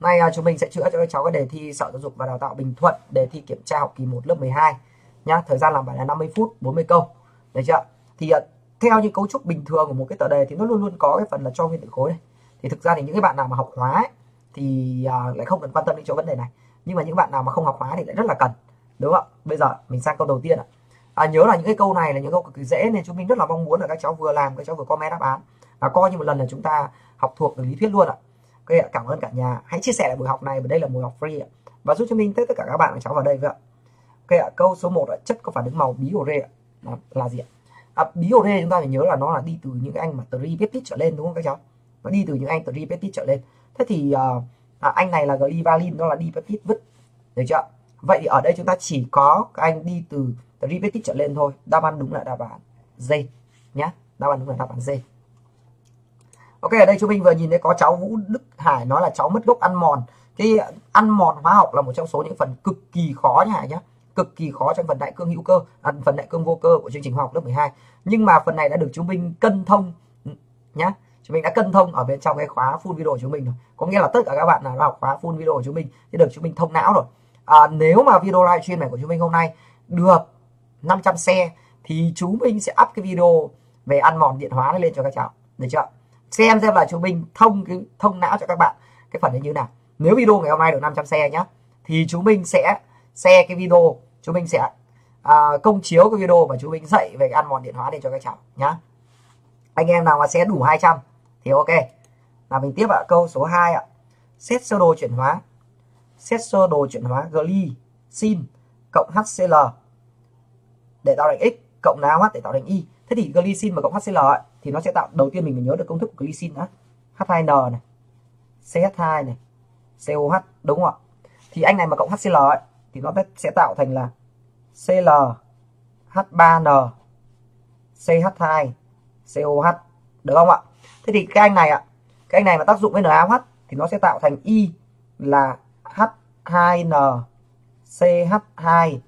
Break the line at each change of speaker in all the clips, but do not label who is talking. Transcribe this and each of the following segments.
Nay chúng mình sẽ chữa cho các cháu cái đề thi Sở Giáo dục và Đào tạo Bình Thuận, đề thi kiểm tra học kỳ 1 lớp 12 nhá. Thời gian làm bài là 50 phút, 40 câu. Được chưa? Thì theo như cấu trúc bình thường của một cái tờ đề thì nó luôn luôn có cái phần là cho nguyên tử khối này. Thì thực ra thì những cái bạn nào mà học hóa ấy, thì lại không cần quan tâm đến chỗ vấn đề này. Nhưng mà những bạn nào mà không học hóa thì lại rất là cần. Đúng không ạ? Bây giờ mình sang câu đầu tiên ạ. Nhớ là những cái câu này là những câu cực kỳ dễ nên chúng mình rất là mong muốn là các cháu vừa làm, các cháu vừa comment đáp án. Coi như một lần là chúng ta học thuộc được lý thuyết luôn ạ. Ok, cảm ơn cả nhà. Hãy chia sẻ lại buổi học này, và đây là buổi học free ạ. Và giúp cho mình tất cả các bạn và cháu vào đây với ạ. Ok, câu số 1 chất có phản ứng màu bí ore là gì ạ? Bí ore chúng ta phải nhớ là nó là đi từ những anh mà tripeptide trở lên, đúng không các cháu? Nó đi từ những anh tripeptide trở lên. Thế thì anh này là glyvaline, nó là dipeptide vứt. Được chưa? Vậy thì ở đây chúng ta chỉ có các anh đi từ tripeptide trở lên thôi. Đáp án đúng là đáp án D nhá. Đáp án đúng là đáp án D. Ok, ở đây chúng mình vừa nhìn thấy có cháu Vũ Đức Hải nói là cháu mất gốc ăn mòn. Cái ăn mòn hóa học là một trong số những phần cực kỳ khó nhá, cực kỳ khó trong phần đại cương hữu cơ, phần đại cương vô cơ của chương trình hóa học lớp 12. Nhưng mà phần này đã được chúng mình cân thông nhá. Chúng mình đã cân thông ở bên trong cái khóa full video của chúng mình rồi. Có nghĩa là tất cả các bạn nào học khóa full video của chúng mình thì được chúng mình thông não rồi. Nếu mà video livestream này của chúng mình hôm nay được 500 share thì chúng mình sẽ up cái video về ăn mòn điện hóa lên cho các cháu. Được chưa? Xem là chúng mình thông não cho các bạn cái phần này như nào. Nếu video ngày hôm nay được 500 share nhá thì chúng mình sẽ share cái video, chúng mình sẽ công chiếu cái video và chúng mình dạy về cái ăn mòn điện hóa để cho các cháu nhá. Anh em nào mà sẽ đủ 200 thì ok. Là mình tiếp ạ. Câu số 2 ạ. Xét sơ đồ chuyển hóa. Xét sơ đồ chuyển hóa glycine cộng HCl để tạo thành X cộng NaOH để tạo thành Y. Thế thì glycine và cộng HCl ấy, thì nó sẽ tạo, đầu tiên mình phải nhớ được công thức của glycine đã. H2N này, CH2 này, COH, đúng không ạ? Thì anh này mà cộng HCl ấy, thì nó sẽ tạo thành là Cl H3N CH2 COH, được không ạ? Thế thì cái anh này ạ, cái anh này mà tác dụng với NaOH thì nó sẽ tạo thành Y là H2N CH2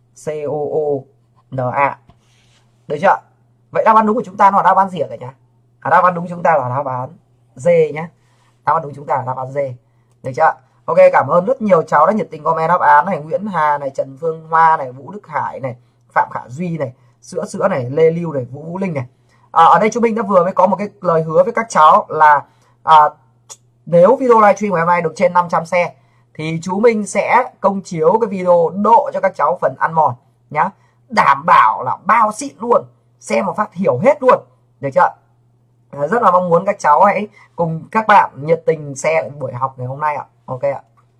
COONa. Được chưa? Vậy đáp án đúng của chúng ta nó là đáp án gì ạ cả nhà? Đáp án đúng chúng ta là đáp án D nhé. Đáp án đúng chúng ta là đáp án D. Được chưa? Ok, cảm ơn rất nhiều cháu đã nhiệt tình comment đáp án này. Nguyễn Hà này, Trần Phương Hoa này, Vũ Đức Hải này, Phạm Khả Duy này, Sữa này, Lê Lưu này, Vũ Linh này. Ở đây chúng mình đã vừa mới có một cái lời hứa với các cháu là nếu video livestream ngày hôm nay được trên 500 share thì chú mình sẽ công chiếu cái video độ cho các cháu phần ăn mòn nhá. Đảm bảo là bao xịn luôn, xem một phát hiểu hết luôn. Được chưa? Rất là mong muốn các cháu hãy cùng các bạn nhiệt tình share buổi học ngày hôm nay ạ. Ok ạ.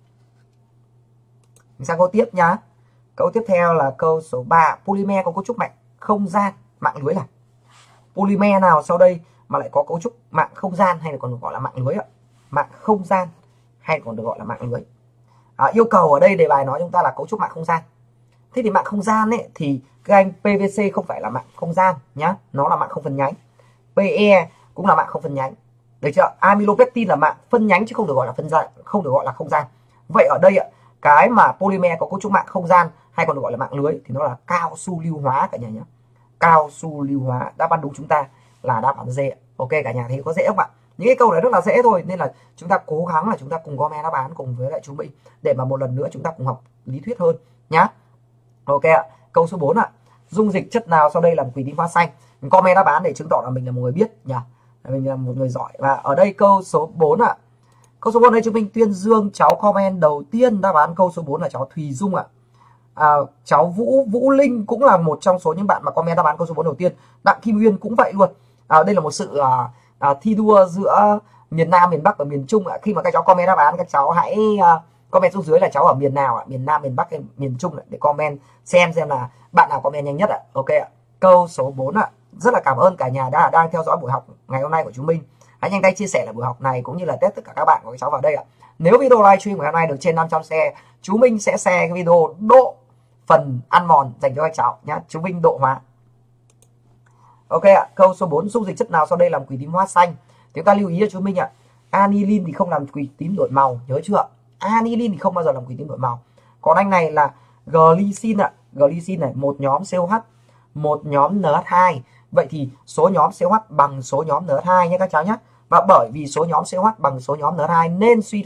Mình sang câu tiếp nhá. Câu tiếp theo là câu số 3. Polymer có cấu trúc mạng không gian, mạng lưới là polymer nào sau đây mà lại có cấu trúc mạng không gian hay là còn được gọi là mạng lưới ạ? Mạng không gian hay còn được gọi là mạng lưới. Yêu cầu ở đây đề bài nói chúng ta là cấu trúc mạng không gian. Thế thì mạng không gian ấy thì các anh PVC không phải là mạng không gian nhá, nó là mạng không phân nhánh. PE cũng là mạng không phân nhánh. Được chưa? Amylopectin là mạng phân nhánh chứ không được gọi là phân gian, không được gọi là không gian. Vậy ở đây ạ, cái mà polymer có cấu trúc mạng không gian hay còn được gọi là mạng lưới thì nó là cao su lưu hóa cả nhà nhé. Cao su lưu hóa. Đáp án đúng chúng ta là đáp án D. Ok cả nhà, thì có dễ không ạ? Những cái câu này rất là dễ thôi, nên là chúng ta cố gắng là chúng ta cùng comment đáp án cùng với lại chú mình để mà một lần nữa chúng ta cùng học lý thuyết hơn nhá. Ok ạ. Câu số 4 ạ. Dung dịch chất nào sau đây làm quỷ tím hóa xanh? Mình comment đáp án để chứng tỏ là mình là một người biết nhỉ. Mình là một người giỏi. Và ở đây câu số 4 ạ. Câu số 4 đây chúng mình tuyên dương cháu comment đầu tiên đáp án câu số 4 là cháu Thùy Dung ạ. Cháu Vũ Linh cũng là một trong số những bạn mà comment đáp án câu số 4 đầu tiên. Đặng Kim Uyên cũng vậy luôn. Đây là một sự thi đua giữa miền Nam, miền Bắc và miền Trung ạ. Khi mà các cháu comment đáp án, các cháu hãy comment xuống dưới là cháu ở miền nào ạ, miền Nam, miền Bắc hay miền Trung ạ, để comment xem là bạn nào comment nhanh nhất ạ. Ok ạ. Câu số 4 ạ. Rất là cảm ơn cả nhà đang theo dõi buổi học ngày hôm nay của chúng mình. Hãy nhanh tay chia sẻ lại buổi học này cũng như là test tất cả các bạn của các cháu vào đây ạ. Nếu video livestream ngày hôm nay được trên 500 share, chú mình sẽ share cái video độ phần ăn mòn dành cho các cháu nhé. Chú mình độ hóa. Ok ạ. Câu số 4. Dung dịch chất nào sau đây làm quỷ tím hóa xanh? Chúng ta lưu ý cho chú mình ạ. Aniline thì không làm quỷ tím đổi màu, nhớ chưa? Aniline thì không bao giờ làm quỷ tím đổi màu. Còn anh này là glycine ạ. Glycine này, một nhóm COH, một nhóm NH2. Vậy thì số nhóm COH bằng số nhóm NH2 nhé các cháu nhé. Và bởi vì số nhóm COH bằng số nhóm NH2 nên suy ra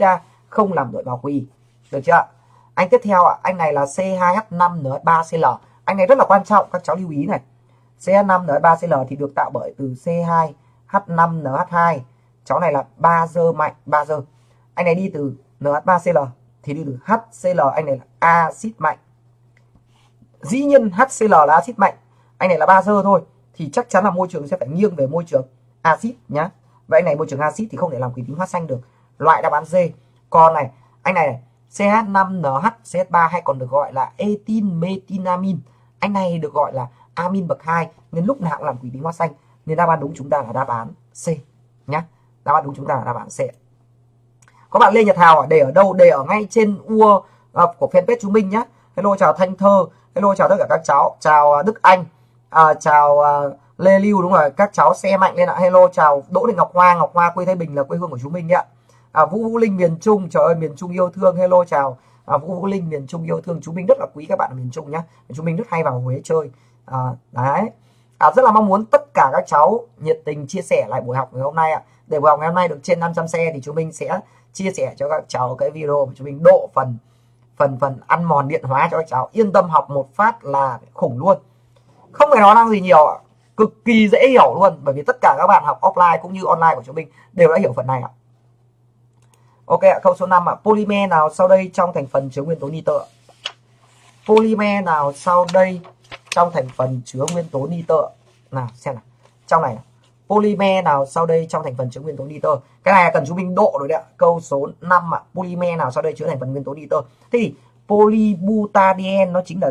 không làm đổi bào quy. Được chưa? Anh tiếp theo ạ, anh này là C2H5NH3Cl. Anh này rất là quan trọng, các cháu lưu ý này. CH5NH3Cl thì được tạo bởi từ C2H5NH2. Cháu này là bazơ mạnh, bazơ. Anh này đi từ NH3Cl thì đi từ HCl, anh này là axit mạnh. Dĩ nhiên HCl là axit mạnh, anh này là bazơ thôi, thì chắc chắn là môi trường sẽ phải nghiêng về môi trường axit nhá. Vậy anh này môi trường axit thì không thể làm quý tính hóa xanh được. Loại đáp án D. Còn này, anh này CH5NH CH3 hay còn được gọi là etin metinamin. Anh này được gọi là amin bậc 2 nên lúc nào cũng làm quý tính hóa xanh. Nên đáp án đúng chúng ta là đáp án C nhá. Đáp án đúng chúng ta là đáp án C. Có bạn Lê Nhật Hào để ở đâu? Để ở ngay trên UA của fanpage chúng mình nhá. Hello chào Thanh Thơ, hello chào tất cả các cháu, chào Đức Anh, chào Lê Lưu, đúng rồi, các cháu xe mạnh lên ạ. Hello chào Đỗ Thị Ngọc Hoa quê Thái Bình là quê hương của chúng mình ạ. Vũ Vũ Linh miền Trung, trời ơi miền Trung yêu thương, hello chào Vũ Vũ Linh miền Trung yêu thương, chúng mình rất là quý các bạn ở miền Trung nhá. Chúng mình rất hay vào Huế chơi. Đấy. Rất là mong muốn tất cả các cháu nhiệt tình chia sẻ lại buổi học ngày hôm nay ạ. Để buổi học ngày hôm nay được trên 500 xe thì chúng mình sẽ chia sẻ cho các cháu cái video mà chúng mình độ phần ăn mòn điện hóa cho các cháu. Yên tâm học một phát là khủng luôn. Không phải nói năng gì nhiều ạ. Cực kỳ dễ hiểu luôn, bởi vì tất cả các bạn học offline cũng như online của chúng mình đều đã hiểu phần này ạ. Ok ạ, câu số 5 ạ. Polymer nào sau đây trong thành phần chứa nguyên tố nitơ? Polymer nào sau đây trong thành phần chứa nguyên tố nitơ? Nào xem nào. Trong này polymer nào sau đây trong thành phần chứa nguyên tố nitơ? Cái này cần chúng mình độ rồi đấy ạ. Câu số 5 ạ. Polymer nào sau đây chứa thành phần nguyên tố nitơ? Thế thì polybutadiene nó chính là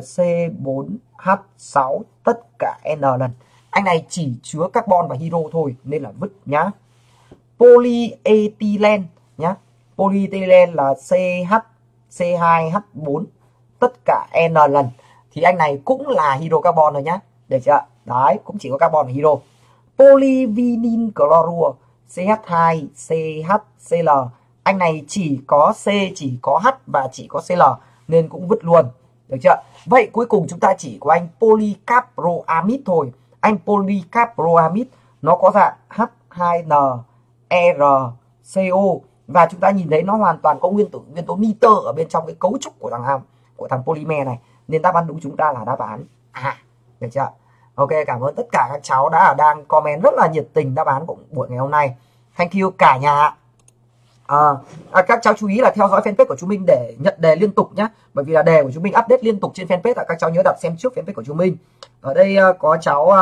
C4H6 tất cả N lần. Anh này chỉ chứa carbon và hydro thôi nên là vứt nhá. Polyethylene nhá. Polyethylene là C2H4 tất cả N lần. Thì anh này cũng là hydrocarbon rồi nhá. Được chưa? Đấy, cũng chỉ có carbon và hydro. Polyvinyl chlorua CH2CHCl. Anh này chỉ có C, chỉ có H và chỉ có Cl nên cũng vứt luôn. Được chưa? Vậy cuối cùng chúng ta chỉ có anh polycarbonamide thôi. Anh polycarbonamide nó có dạng H2NRCO và chúng ta nhìn thấy nó hoàn toàn có nguyên tố nitơ ở bên trong cái cấu trúc của thằng polymer này, nên đáp án đúng chúng ta là đáp án A. Được chưa? Ok, cảm ơn tất cả các cháu đã đang comment rất là nhiệt tình đáp án của buổi ngày hôm nay. Thank you cả nhà. Các cháu chú ý là theo dõi fanpage của chúng mình để nhận đề liên tục nhé, bởi vì là đề của chúng mình update liên tục trên fanpage. Các cháu nhớ đặt xem trước fanpage của chúng mình. Ở đây có cháu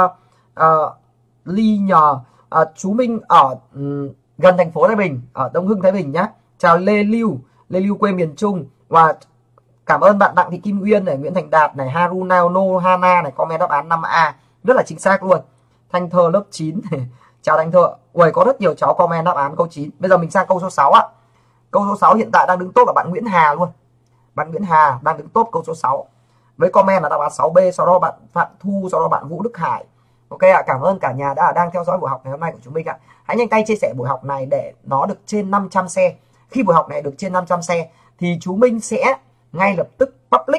Ly nhờ chú Minh ở gần thành phố Thái Bình, ở Đông Hưng Thái Bình nhé. Chào Lê Lưu quê miền Trung. Và cảm ơn bạn Đặng Thị Kim Uyên này, Nguyễn Thành Đạt này, Haruna No Hana này comment đáp án 5A rất là chính xác luôn. Thanh Thơ lớp 9 chào Thanh Thơ. Ui, có rất nhiều cháu comment đáp án câu 9. Bây giờ mình sang câu số 6 ạ. Câu số 6 hiện tại đang đứng top là bạn Nguyễn Hà luôn. Bạn Nguyễn Hà đang đứng top câu số 6 với comment là đáp án 6B, sau đó bạn Phạm Thu, sau đó bạn Vũ Đức Hải. Ok ạ, cảm ơn cả nhà đang theo dõi buổi học ngày hôm nay của chúng mình ạ. Hãy nhanh tay chia sẻ buổi học này để nó được trên 500 xe. Khi buổi học này được trên 500 xe thì chúng mình sẽ ngay lập tức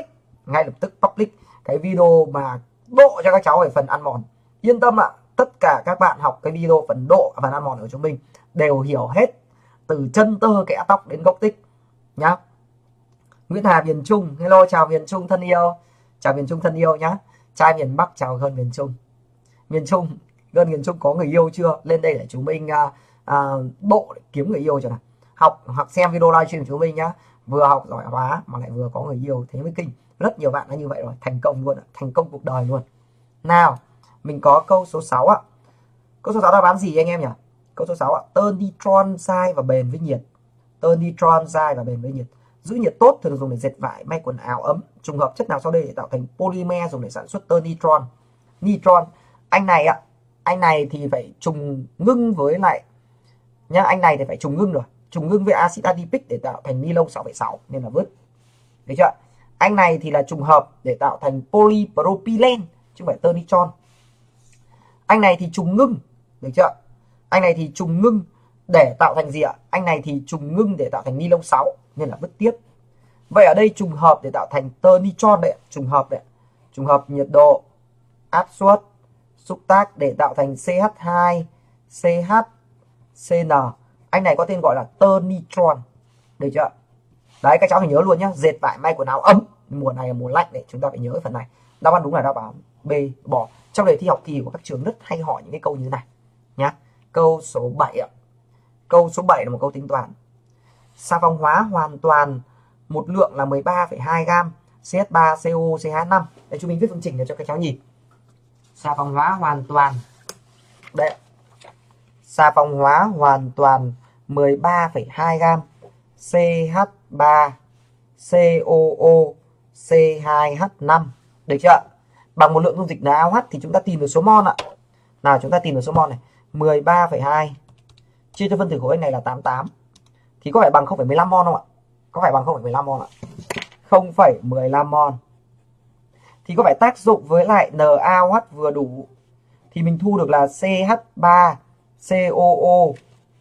public cái video mà độ cho các cháu về phần ăn mòn. Yên tâm ạ, tất cả các bạn học cái video phần độ phần ăn mòn của chúng mình đều hiểu hết từ chân tơ kẽ tóc đến gốc tích nhá. Nguyễn Hà miền Trung, hello chào miền Trung thân yêu, chào miền Trung thân yêu nhá. Trai miền Bắc chào hơn miền Trung. Gần miền Trung có người yêu chưa? Lên đây để chúng mình độ để kiếm người yêu cho nào. Học xem video livestream của chúng mình nhá. Vừa học giỏi hóa mà lại vừa có người yêu, thế mới kinh. Rất nhiều bạn đã như vậy rồi, thành công luôn, thành công cuộc đời luôn. Nào, mình có câu số 6 ạ. Câu số 6 đáp án gì anh em nhỉ? Câu số 6 ạ, tơ nitron dai và bền với nhiệt. Tơ nitron dai và bền với nhiệt. Giữ nhiệt tốt thường dùng để dệt vải, may quần áo ấm. Trùng hợp chất nào sau đây để tạo thành polymer dùng để sản xuất tơ nitron? Nitron, anh này ạ, anh này thì phải trùng ngưng với lại nhá, anh này thì phải trùng ngưng rồi, trùng ngưng với axit adipic để tạo thành ni lông 6,6 nên là vứt. Được chưa? Anh này thì là trùng hợp để tạo thành polypropylene chứ không phải tơ nitron. Anh này thì trùng ngưng, được chưa? Anh này thì trùng ngưng để tạo thành gì ạ? Anh này thì trùng ngưng để tạo thành ni lông 6 nên là vứt tiếp. Vậy ở đây trùng hợp để tạo thành tơ nitron đấy, trùng hợp đấy. Trùng hợp nhiệt độ, áp suất, xúc tác để tạo thành CH2, CH, CN. Anh này có tên gọi là tơ nitron. Được chưa? Đấy, các cháu phải nhớ luôn nhá, dệt vải may quần áo ấm, mùa này là mùa lạnh đấy, chúng ta phải nhớ cái phần này. Đáp án đúng là đáp án B, bò. Trong đề thi học kỳ của các trường rất hay hỏi những cái câu như thế này nhá. Câu số 7 ạ. Câu số 7 là một câu tính toán. Xà phòng hóa hoàn toàn một lượng là 13,2 gam CH3CO CH5. Đây, chúng mình viết phương trình để cho các cháu nhìn. Xà phòng hóa hoàn toàn, đây, xà phòng hóa hoàn toàn 13,2 gam CH3COO C2H5, được chưa? Bằng một lượng dung dịch NaOH thì chúng ta tìm được số mol ạ. Nào, chúng ta tìm được số mol này, 13,2 chia cho phân tử khối này là 88 thì có phải bằng 0,15 mol không ạ? Có phải bằng 0,15 mol ạ? 0,15 mol. Thì có phải tác dụng với lại NaOH vừa đủ thì mình thu được là CH3COO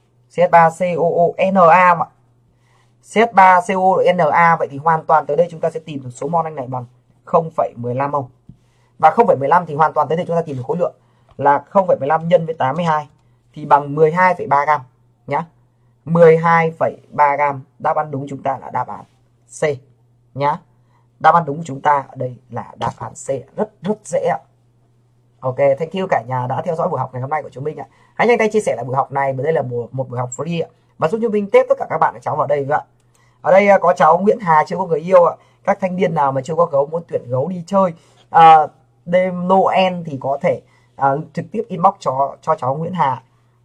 Na không ạ? CH3CO Na, vậy thì hoàn toàn tới đây chúng ta sẽ tìm được số mol anh này bằng 0,15 mol. Và 0,15 thì hoàn toàn tới đây chúng ta tìm được khối lượng là 0,15 nhân với 82 thì bằng 12,3 gam nhá. 12,3 gam. Đáp án đúng chúng ta là đáp án C nhá. Đáp án đúng của chúng ta ở đây là đáp án C, rất dễ ạ. Ok, thank you cả nhà đã theo dõi buổi học ngày hôm nay của chúng mình ạ. Hãy nhanh tay chia sẻ lại buổi học này, bởi đây là một buổi học free ạ. Và giúp chúng mình tiếp tất cả các bạn các cháu vào đây ạ. Ở đây có cháu Nguyễn Hà chưa có người yêu ạ. Các thanh niên nào mà chưa có gấu muốn tuyển gấu đi chơi đêm Noel thì có thể trực tiếp inbox cho cháu Nguyễn Hà.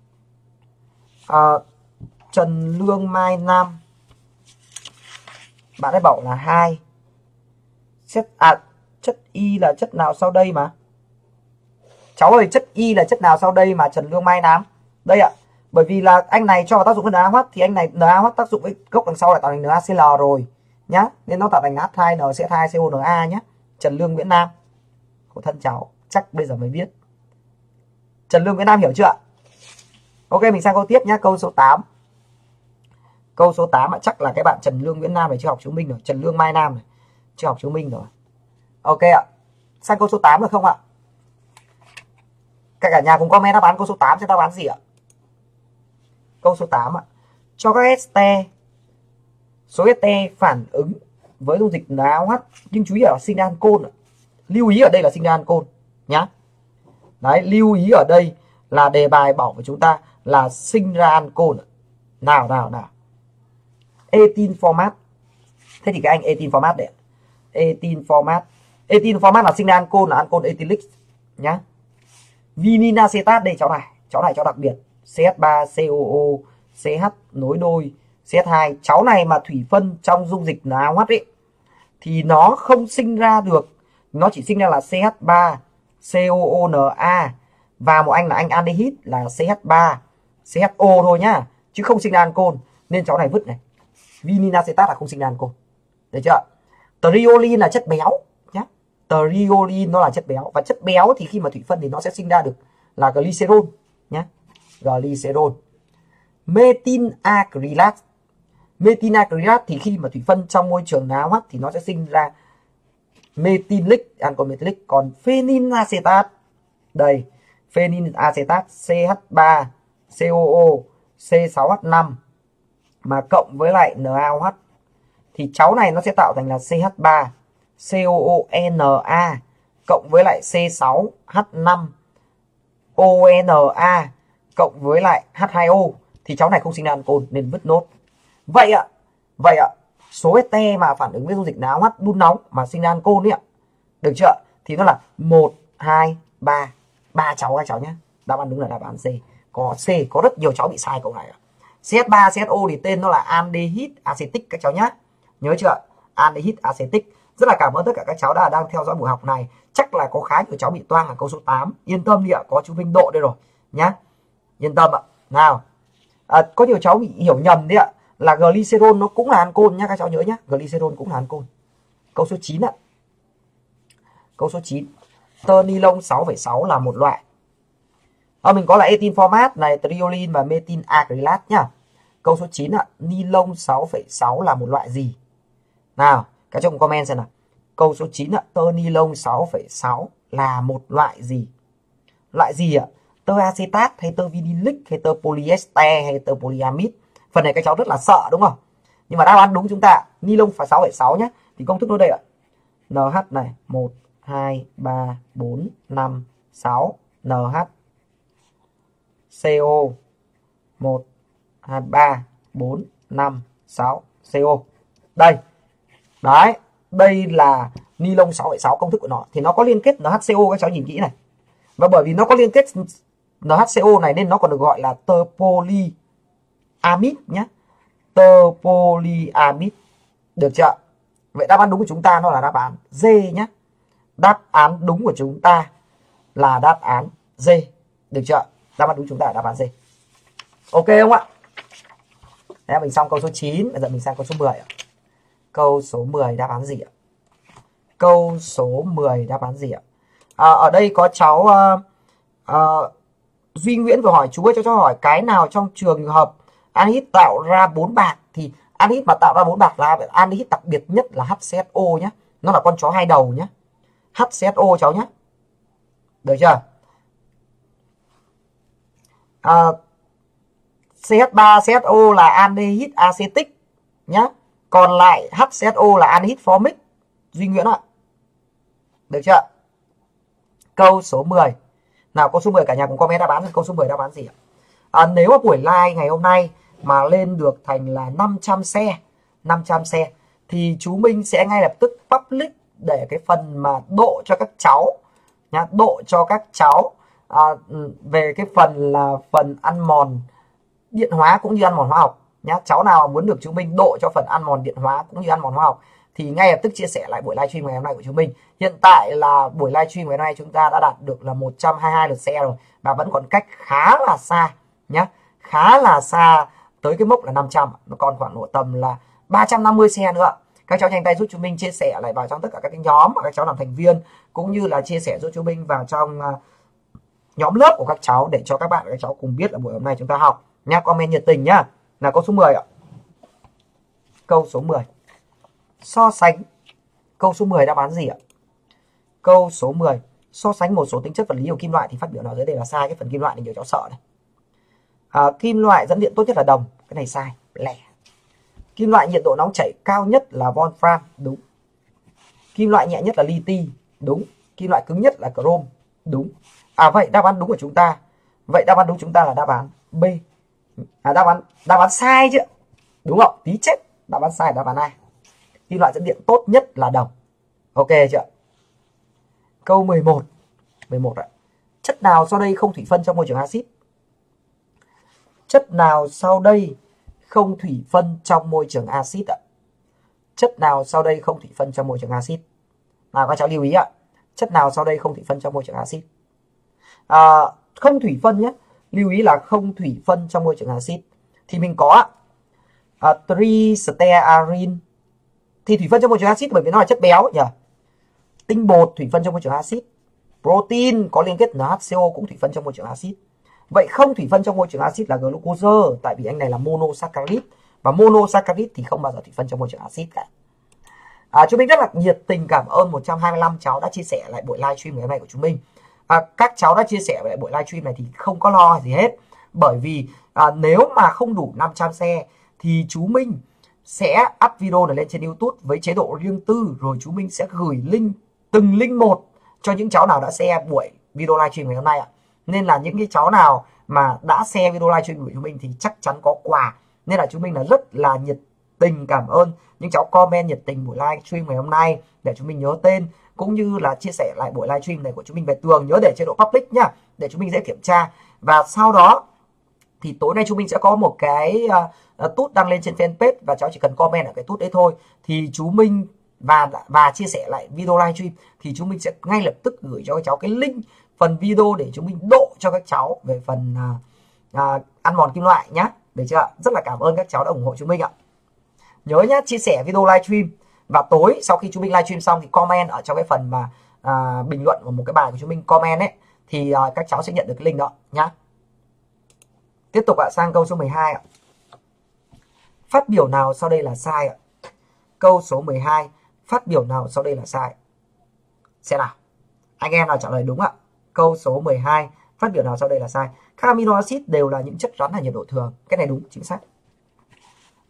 Trần Lương Mai Nam, bạn ấy bảo là 2 chất Y là chất nào sau đây mà? Cháu ơi, chất Y là chất nào sau đây mà Trần Lương Mai Nam? Đây ạ. Bởi vì là anh này cho vào tác dụng với NaOH thì anh này NaOH tác dụng với gốc đằng sau là tạo thành NaCl rồi nhá. Nên nó tạo thành H2NCH2CONa nhá. Trần Lương Nguyễn Nam. Của thân cháu chắc bây giờ mới biết. Trần Lương Nguyễn Nam hiểu chưa ạ? Ok, mình sang câu tiếp nhá, câu số 8. Câu số 8 ạ, chắc là cái bạn Trần Lương Nguyễn Nam này chưa học chứng minh rồi, Trần Lương Mai Nam này chưa học chứng minh rồi. Ok ạ. Sang câu số 8 được không ạ? Cả nhà cùng comment đáp án câu số 8 sẽ đáp án gì ạ? Câu số 8 ạ. Cho các este, số este phản ứng với dung dịch NaOH, nhưng chú ý là sinh ra ancol ạ. Lưu ý ở đây là sinh ra ancol nhá. Đấy, lưu ý ở đây là đề bài bảo với chúng ta là sinh ra ancol. Nào. Ethyl format. Thế thì cái anh ethyl format đấy. Ethyl format là sinh ra ancol, là ancol ethylic nhá. Vinin acetat đây cháu này cháu đặc biệt, CH3COO CH nối đôi CH2. Cháu này mà thủy phân trong dung dịch NaOH ấy thì nó không sinh ra được, nó chỉ sinh ra là CH3COONa và một anh là anh aldehyde là CH3 CHO thôi nhá, chứ không sinh ra ancol, nên cháu này vứt này. Vinin acetat là không sinh ra ancol. Được chưa? Triolin là chất béo nhá. Triolin nó là chất béo, và chất béo thì khi mà thủy phân thì nó sẽ sinh ra được là glycerol nhá. Glycerol. Methyl acrylat thì khi mà thủy phân trong môi trường NaOH thì nó sẽ sinh ra methylic, ancol methylic. Còn phenyl acetat đây, phenyl acetat CH3 COO C6H5 mà cộng với lại NaOH thì cháu này nó sẽ tạo thành là CH3 COONa cộng với lại C6H5 ONa cộng với lại H2O thì cháu này không sinh ra ancol nên vứt nốt. Vậy ạ, số este mà phản ứng với dung dịch NaOH đun nóng mà sinh ra ancol ấy ạ, được chưa? Thì nó là 1 2 3, 3 cháu các cháu nhé. Đáp án đúng là đáp án C. Có rất nhiều cháu bị sai câu này ạ. CH3 CHO thì tên nó là aldehyde acetic các cháu nhé. Nhớ chưa? Aldehyde acetic. Rất là cảm ơn tất cả các cháu đang theo dõi buổi học này. Chắc là có khá nhiều cháu bị toang ở câu số 8. Yên tâm đi ạ, có chú Vinh độ đây rồi nhá. Yên tâm ạ. Nào. Có nhiều cháu bị hiểu nhầm đấy ạ, là glycerol nó cũng là ancol nhá, các cháu nhớ nhá. Glycerol cũng là ancol. Câu số 9 ạ. Câu số 9. Tơ ni lông 6,6 là một loại. Mình có là ethyl format này, triolin và methyl acrylat nhá. Câu số 9 ạ. Ni lông 6,6 là một loại gì? Nào, các cháu cùng comment xem nào. Câu số 9 ạ. Tơ ni lông 6,6 là một loại gì? Loại gì ạ? Tơ acetat hay tơ vinylic hay tơ polyester hay tơ polyamide? Phần này các cháu rất là sợ đúng không? Nhưng mà đáp án đúng chúng ta ni lông phải 6,6 nhé. Thì công thức nó đây ạ. NH này 1 2 3 4 5 6 NH CO 1 2 3 4 5 6 CO. Đây. Đấy, đây là ni lông 6,6 công thức của nó. Thì nó có liên kết NHCO, các cháu nhìn kỹ này. Và bởi vì nó có liên kết NHCO này nên nó còn được gọi là tơ polyamide nhé. Tơ polyamide. Được chưa? Vậy đáp án đúng của chúng ta nó là đáp án D nhé. Đáp án đúng của chúng ta là đáp án D. Được chưa? Đáp án đúng chúng ta là đáp án D. Ok không ạ? Đấy, mình xong câu số 9. Bây giờ mình sang câu số 10 ạ. Câu số 10 đáp án gì ạ? Câu số 10 đáp án gì ạ? Ở đây có cháu Duy Nguyễn vừa hỏi chú ơi, cho cháu hỏi cái nào trong trường hợp anhydride tạo ra 4 bạc. Thì anhydride mà tạo ra 4 bạc là anhydride đặc biệt nhất là HCSO nhé. Nó là con chó hai đầu nhé. HCSO cháu nhé. Được chưa? CH3 CSO là anhydride acetic nhé. Còn lại HCSO là anhydride formic. Duy Nguyễn ạ. Được chưa? Câu số 10. Nào câu số 10 cả nhà cùng comment đáp án câu số 10 đáp án gì ạ? Nếu mà buổi live ngày hôm nay mà lên được thành là 500 xe thì chú Minh sẽ ngay lập tức public để cái phần mà độ cho các cháu nhá, độ cho các cháu về cái phần là phần ăn mòn điện hóa cũng như ăn mòn hóa học nhá. Cháu nào muốn được chú Minh độ cho phần ăn mòn điện hóa cũng như ăn mòn hóa học thì ngay lập tức chia sẻ lại buổi livestream ngày hôm nay của chúng mình. Hiện tại là buổi livestream ngày hôm nay chúng ta đã đạt được là 122 lượt share rồi và vẫn còn cách khá là xa nhé, khá là xa tới cái mốc là 500, nó còn khoảng độ tầm là 350 share nữa. Các cháu nhanh tay giúp chúng mình chia sẻ lại vào trong tất cả các cái nhóm mà các cháu làm thành viên, cũng như là chia sẻ giúp chúng mình vào trong nhóm lớp của các cháu để cho các bạn các cháu cùng biết là buổi hôm nay chúng ta học nha. Comment nhiệt tình nhá. Là câu số 10 ạ. Câu số 10 so sánh. Câu số 10 đáp án gì ạ? Câu số 10 so sánh một số tính chất vật lý của kim loại thì phát biểu nào dưới đây là sai. Cái phần kim loại này nhiều cháu sợ này. Kim loại dẫn điện tốt nhất là đồng, cái này sai, lẻ. Kim loại nhiệt độ nóng chảy cao nhất là Wolfram, đúng. Kim loại nhẹ nhất là li-ti, đúng. Kim loại cứng nhất là chrome, đúng. Vậy đáp án đúng của chúng ta, vậy đáp án đúng chúng ta là đáp án B. Đáp án sai chứ, đúng không? Tí chết, đáp án sai, đáp án A. Kim loại dẫn điện tốt nhất là đồng. Ok chưa? Câu 11 ạ. Chất nào sau đây không thủy phân trong môi trường axit? Chất nào sau đây không thủy phân trong môi trường axit ạ? Chất nào sau đây không thủy phân trong môi trường axit? Nào các cháu lưu ý ạ. Chất nào sau đây không thủy phân trong môi trường axit? Không thủy phân nhé. Lưu ý là không thủy phân trong môi trường axit. Thì mình có tristearin thì thủy phân trong môi trường axit bởi vì nó là chất béo nhỉ. Tinh bột thủy phân trong môi trường axit. Protein có liên kết NHCO cũng thủy phân trong môi trường axit. Vậy không thủy phân trong môi trường axit là glucose, tại vì anh này là monosaccharide và monosaccharide thì không bao giờ thủy phân trong môi trường axit cả. Chúng mình rất là nhiệt tình cảm ơn 125 cháu đã chia sẻ lại buổi livestream ngày hôm nay của chúng mình. Các cháu đã chia sẻ lại buổi livestream này thì không có lo gì hết, bởi vì nếu mà không đủ 500 xe thì chú Minh sẽ up video này lên trên YouTube với chế độ riêng tư, rồi chú Minh sẽ gửi link từng link một cho những cháu nào đã share buổi video livestream ngày hôm nay ạ. Nên là những cái cháu nào mà đã share video livestream của chúng mình thì chắc chắn có quà. Nên là chúng mình là rất là nhiệt tình cảm ơn những cháu comment nhiệt tình buổi livestream ngày hôm nay để chúng mình nhớ tên, cũng như là chia sẻ lại buổi livestream này của chúng mình về tường. Nhớ để chế độ public nhá, để chúng mình dễ kiểm tra. Và sau đó thì tối nay chúng mình sẽ có một cái tút đăng lên trên fanpage, và cháu chỉ cần comment ở cái tút đấy thôi thì chú Minh và chia sẻ lại video livestream thì chúng mình sẽ ngay lập tức gửi cho các cháu cái link phần video để chúng mình độ cho các cháu về phần ăn mòn kim loại nhá. Được chưa? Rất là cảm ơn các cháu đã ủng hộ chúng mình ạ. Nhớ nhá, chia sẻ video livestream, và tối sau khi chúng mình livestream xong thì comment ở trong cái phần mà bình luận của một cái bài của chúng mình comment ấy, thì các cháu sẽ nhận được cái link đó nhá. Tiếp tục ạ, sang câu số 12 ạ. Phát biểu nào sau đây là sai ạ? Câu số 12, phát biểu nào sau đây là sai? Xem nào. Anh em nào trả lời đúng ạ? Câu số 12, phát biểu nào sau đây là sai? Các amino acid đều là những chất rắn ở nhiệt độ thường. Cái này đúng, chính xác.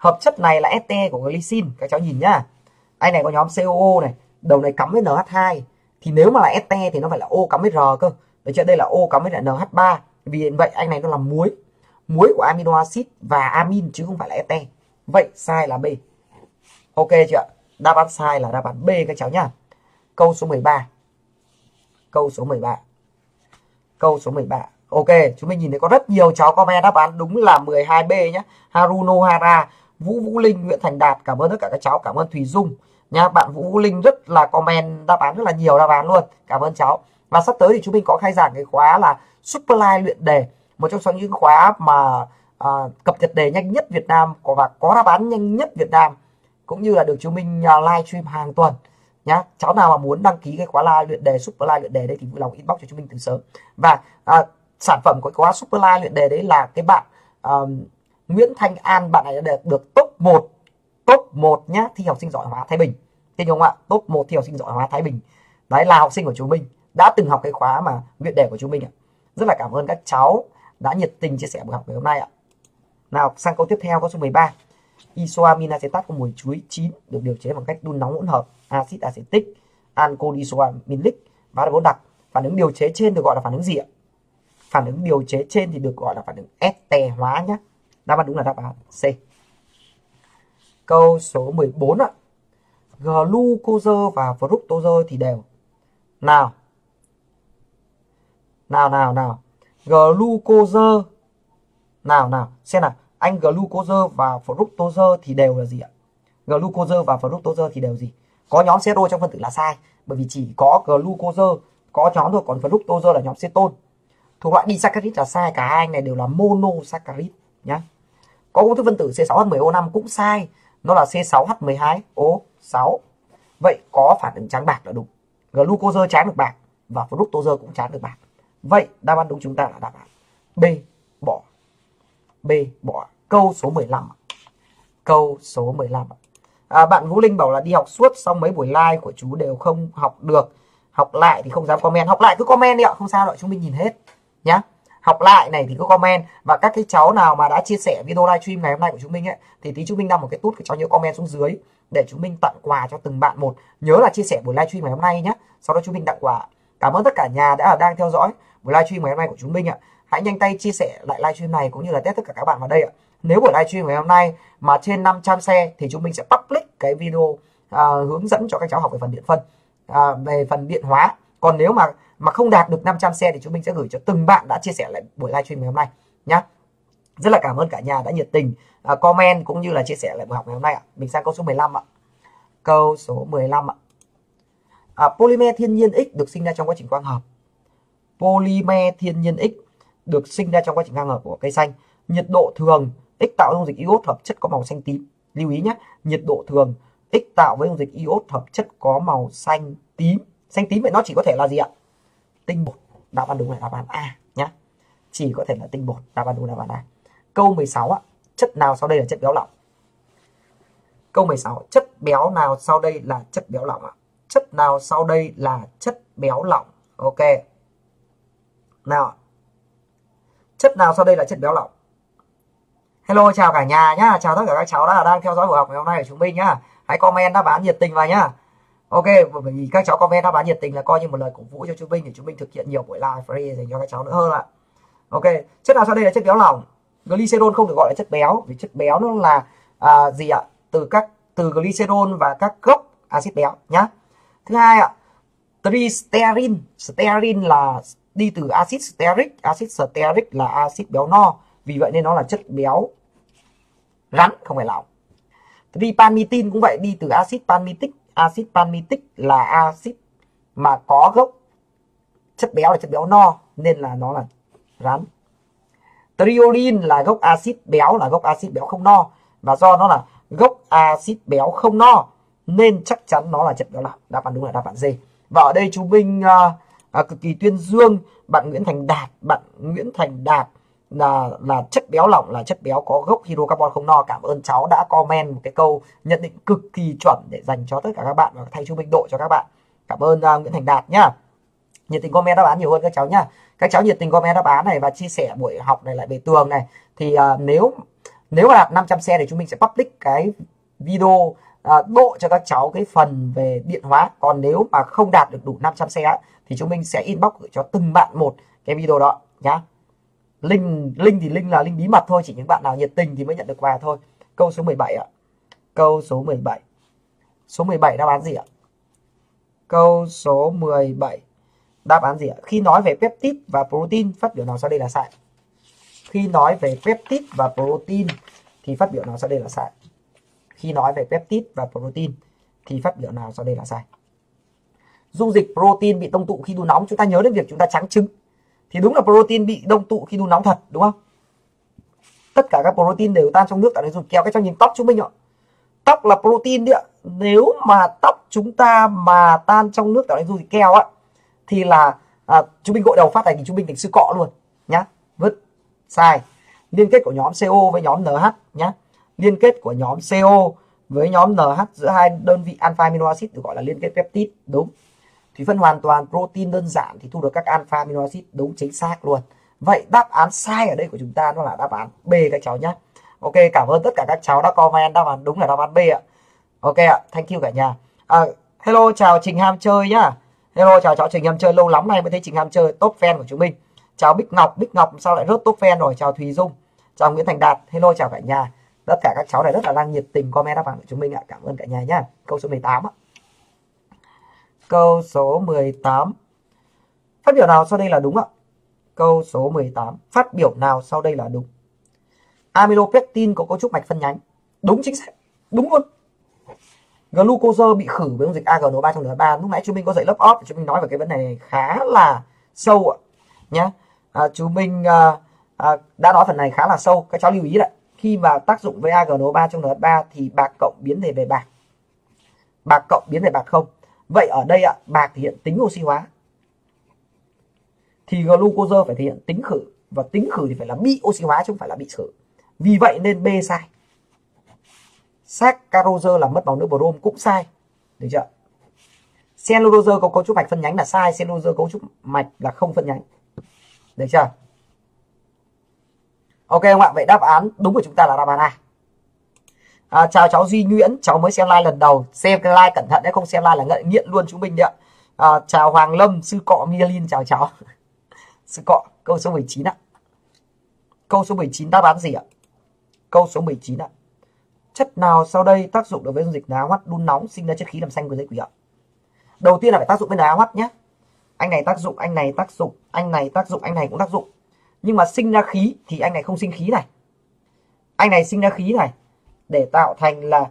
Hợp chất này là este của glycine, các cháu nhìn nhá. Anh này có nhóm COO này, đầu này cắm với NH2, thì nếu mà là este thì nó phải là O cắm với R cơ. Đấy chưa, đây là O cắm với lại NH3. Vì vậy anh này nó là muối của amino acid và amin chứ không phải là este. Vậy sai là B. Ok chưa? Đáp án sai là đáp án B các cháu nhá. Câu số 13. Câu số 13. Câu số 13. Ok, chúng mình nhìn thấy có rất nhiều cháu comment đáp án đúng là 12B nhé. Haruno Hara, Vũ Linh, Nguyễn Thành Đạt, cảm ơn tất cả các cháu, cảm ơn Thùy Dung nha. Bạn Vũ Linh rất là comment đáp án rất là nhiều đáp án luôn. Cảm ơn cháu. Và sắp tới thì chúng mình có khai giảng cái khóa là Superline luyện đề, một trong số những khóa mà cập nhật đề nhanh nhất Việt Nam và có đáp án nhanh nhất Việt Nam, cũng như là được chúng mình live stream hàng tuần nhá. Cháu nào mà muốn đăng ký cái khóa live luyện đề, Superline luyện đề đấy thì vui lòng inbox cho chúng mình từ sớm. Và sản phẩm của khóa Superline luyện đề đấy là cái bạn Nguyễn Thanh An, bạn này đã được top 1 nhá, thi học sinh giỏi hóa Thái Bình. Tin không ạ? Top 1 thi học sinh giỏi hóa Thái Bình. Đấy là học sinh của chúng mình, đã từng học cái khóa mà luyện đề của chúng mình ạ. Rất là cảm ơn các cháu đã nhiệt tình chia sẻ buổi học ngày hôm nay ạ. Nào sang câu tiếp theo, câu số 13. Isoamin acetat có mùi chuối chín được điều chế bằng cách đun nóng hỗn hợp axit acetic, ancol isoaminic và vốn đặc. Phản ứng điều chế trên được gọi là phản ứng gì ạ? Phản ứng điều chế trên thì được gọi là phản ứng este hóa nhé. Đáp án đúng là đáp án C. Câu số 14 ạ. Glucose và fructose thì đều. Nào. Glucose. Nào. Xem nào. Anh glucose và fructose thì đều là gì ạ? Glucose và fructose thì đều gì? Có nhóm cero trong phân tử là sai. Bởi vì chỉ có glucose có nhóm thôi, còn fructose là nhóm cetone. Thuộc loại disaccharide là sai, cả hai anh này đều là monosaccharide nhá. Có công thức phân tử C6H10O5 cũng sai, nó là C6H12O6. Vậy có phản ứng trắng bạc là đúng. Glucose trắng được bạc và fructose cũng trắng được bạc. Vậy đáp án đúng chúng ta là đáp án B, bỏ. B, bỏ. Câu số 15. Câu số 15. Bạn Vũ Linh bảo là đi học suốt, xong mấy buổi live của chú đều không học được. Học lại thì không dám comment. Học lại cứ comment đi ạ, không sao đâu, chúng mình nhìn hết nhá. Học lại này thì cứ comment. Và các cái cháu nào mà đã chia sẻ video livestream ngày hôm nay của chúng mình ấy, thì tí chúng mình đăng một cái tút, cái cháu nhớ comment xuống dưới để chúng mình tặng quà cho từng bạn một. Nhớ là chia sẻ buổi livestream ngày hôm nay nhé, sau đó chúng mình tặng quà. Cảm ơn tất cả nhà đang theo dõi buổi livestream ngày hôm nay của chúng mình ạ. Hãy nhanh tay chia sẻ lại livestream này cũng như là test tất cả các bạn vào đây ạ. Nếu buổi livestream ngày hôm nay mà trên 500 share thì chúng mình sẽ public cái video hướng dẫn cho các cháu học về phần điện phân, về phần điện hóa. Còn nếu mà không đạt được 500 share thì chúng mình sẽ gửi cho từng bạn đã chia sẻ lại buổi livestream ngày hôm nay nhá. Rất là cảm ơn cả nhà đã nhiệt tình comment cũng như là chia sẻ lại buổi học ngày hôm nay ạ. Mình sang câu số 15 ạ. Câu số 15 ạ. Polymer thiên nhiên X được sinh ra trong quá trình quang hợp. Polymer thiên nhiên X được sinh ra trong quá trình quang hợp của cây xanh. Nhiệt độ thường X tạo dung dịch iốt hợp chất có màu xanh tím. Lưu ý nhé, nhiệt độ thường X tạo với dung dịch iốt hợp chất có màu xanh tím. Xanh tím vậy nó chỉ có thể là gì ạ? Tinh bột. Đáp án đúng là đáp án A nhé. Chỉ có thể là tinh bột. Đáp án đúng là đáp án A. Câu 16 ạ. Chất nào sau đây là chất béo lỏng? Câu 16. Chất béo nào sau đây là chất béo lỏng ạ? Chất nào sau đây là chất béo lỏng? Ok. Nào. Chất nào sau đây là chất béo lỏng? Hello, chào cả nhà nhá. Chào tất cả các cháu đang theo dõi buổi học ngày hôm nay của chúng mình nhá. Hãy comment đáp án nhiệt tình vào nhá. Ok, bởi vì các cháu comment đáp án nhiệt tình là coi như một lời cổ vũ cho chúng mình để chúng mình thực hiện nhiều buổi live free dành cho các cháu nữa hơn ạ. Ok, chất nào sau đây là chất béo lỏng? Glycerol không được gọi là chất béo vì chất béo nó là gì ạ? Từ glycerol và các gốc axit béo nhá. Thứ hai ạ, tristearin. Stearin là đi từ axit stearic, axit stearic là axit béo no, vì vậy nên nó là chất béo rắn không phải lỏng. Tripalmitin cũng vậy, đi từ axit palmitic, axit palmitic là axit mà có gốc chất béo là chất béo no nên là nó là rắn. Triolin là gốc axit béo, là gốc axit béo không no, và do nó là gốc axit béo không no nên chắc chắn nó là chất béo lỏng. Đáp án đúng là đáp án D. Và ở đây chúng mình cực kỳ tuyên dương bạn Nguyễn Thành Đạt là chất béo lỏng, là chất béo có gốc hydrocarbon không no. Cảm ơn cháu đã comment một cái câu nhận định cực kỳ chuẩn để dành cho tất cả các bạn và thay chúng mình độ cho các bạn. Cảm ơn Nguyễn Thành Đạt nhá. Nhiệt tình comment đáp án nhiều hơn các cháu nhá. Các cháu nhiệt tình comment đáp án này và chia sẻ buổi học này lại về tường này thì Nếu mà đạt 500 xe thì chúng mình sẽ public cái video độ cho các cháu cái phần về điện hóa. Còn nếu mà không đạt được đủ 500 xe thì chúng mình sẽ inbox gửi cho từng bạn một cái video đó nhá. Link thì link là link bí mật thôi, chỉ những bạn nào nhiệt tình thì mới nhận được quà thôi. Câu số 17 ạ. Câu số 17. Số 17 đáp án gì ạ? Câu số 17 đáp án gì ạ? Khi nói về peptide và protein, phát biểu nào sau đây là sai? Khi nói về peptide và protein thì phát biểu nào sau đây là sai? Khi nói về peptide và protein thì phát biểu nào sau đây là sai? Dung dịch protein bị đông tụ khi đun nóng, chúng ta nhớ đến việc chúng ta tráng trứng. Thì đúng là protein bị đông tụ khi đun nóng thật, đúng không? Tất cả các protein đều tan trong nước, tạo nên dùng keo. Các cháu nhìn tóc chúng mình ạ. Tóc là protein đấy ạ. Nếu mà tóc chúng ta mà tan trong nước tạo nên dung dịch keo á thì là chúng mình gội đầu phát này thì chúng mình thành sư cọ luôn nhá. Vứt sai. Liên kết của nhóm CO với nhóm NH nhá. Liên kết của nhóm CO với nhóm NH giữa hai đơn vị alpha amino acid được gọi là liên kết peptide, đúng. Thủy phân hoàn toàn protein đơn giản thì thu được các alpha amino acid, đúng chính xác luôn. Vậy đáp án sai ở đây của chúng ta nó là đáp án B các cháu nhé. Ok, cảm ơn tất cả các cháu đã comment đáp án đúng là đáp án B ạ. Ok ạ, thank you cả nhà. Hello chào Trình Ham chơi nhá. Hello chào cháu Trình Ham chơi, lâu lắm nay mới thấy Trình Ham chơi, top fan của chúng mình. Chào Bích Ngọc sao lại rớt top fan rồi. Chào Thùy Dung, chào Nguyễn Thành Đạt. Hello chào cả nhà. Tất cả các cháu này rất là đang nhiệt tình comment đáp án của chúng mình ạ. Cảm ơn cả nhà nhá. Câu số 18 ạ. Câu số 18. Phát biểu nào sau đây là đúng ạ? Câu số 18. Phát biểu nào sau đây là đúng? Amylopectin có cấu trúc mạch phân nhánh. Đúng chính xác. Đúng luôn. Glucose bị khử với dung dịch AgNO3 trong NH3. Lúc nãy chúng mình có dạy lớp off, chúng mình nói về cái vấn đề này khá là sâu ạ. Nhá. Chúng mình đã nói phần này khá là sâu. Các cháu lưu ý lại. Khi mà tác dụng với AgNO3 trong NH3 thì bạc cộng biến thể về bạc. Bạc cộng biến về bạc không. Vậy ở đây ạ, bạc thể hiện tính oxy hóa. Thì glucose phải thể hiện tính khử. Và tính khử thì phải là bị oxy hóa chứ không phải là bị khử. Vì vậy nên B sai. Saccharose là mất màu nước brom cũng sai. Được chưa? Cellulose có cấu trúc mạch phân nhánh là sai. Cellulose cấu trúc mạch là không phân nhánh. Được chưa? Ok không ạ? Vậy đáp án đúng của chúng ta là đáp án A. Chào cháu Duy Nguyễn, cháu mới xem like lần đầu. Xem cái like cẩn thận đấy, không xem like là nghiện luôn chúng mình đấy ạ. Chào Hoàng Lâm, sư cọ Myelin, chào cháu. Sư cọ, câu số 19 ạ. Câu số 19 đáp án gì ạ? Câu số 19 ạ. Chất nào sau đây tác dụng đối với dung dịch NaOH đun nóng sinh ra chất khí làm xanh của dây quỷ ạ? Đầu tiên là phải tác dụng với NaOH nhé. Anh này tác dụng, anh này tác dụng, anh này tác dụng, anh này cũng tác dụng. Nhưng mà sinh ra khí thì anh này không sinh khí này. Anh này sinh ra khí này để tạo thành là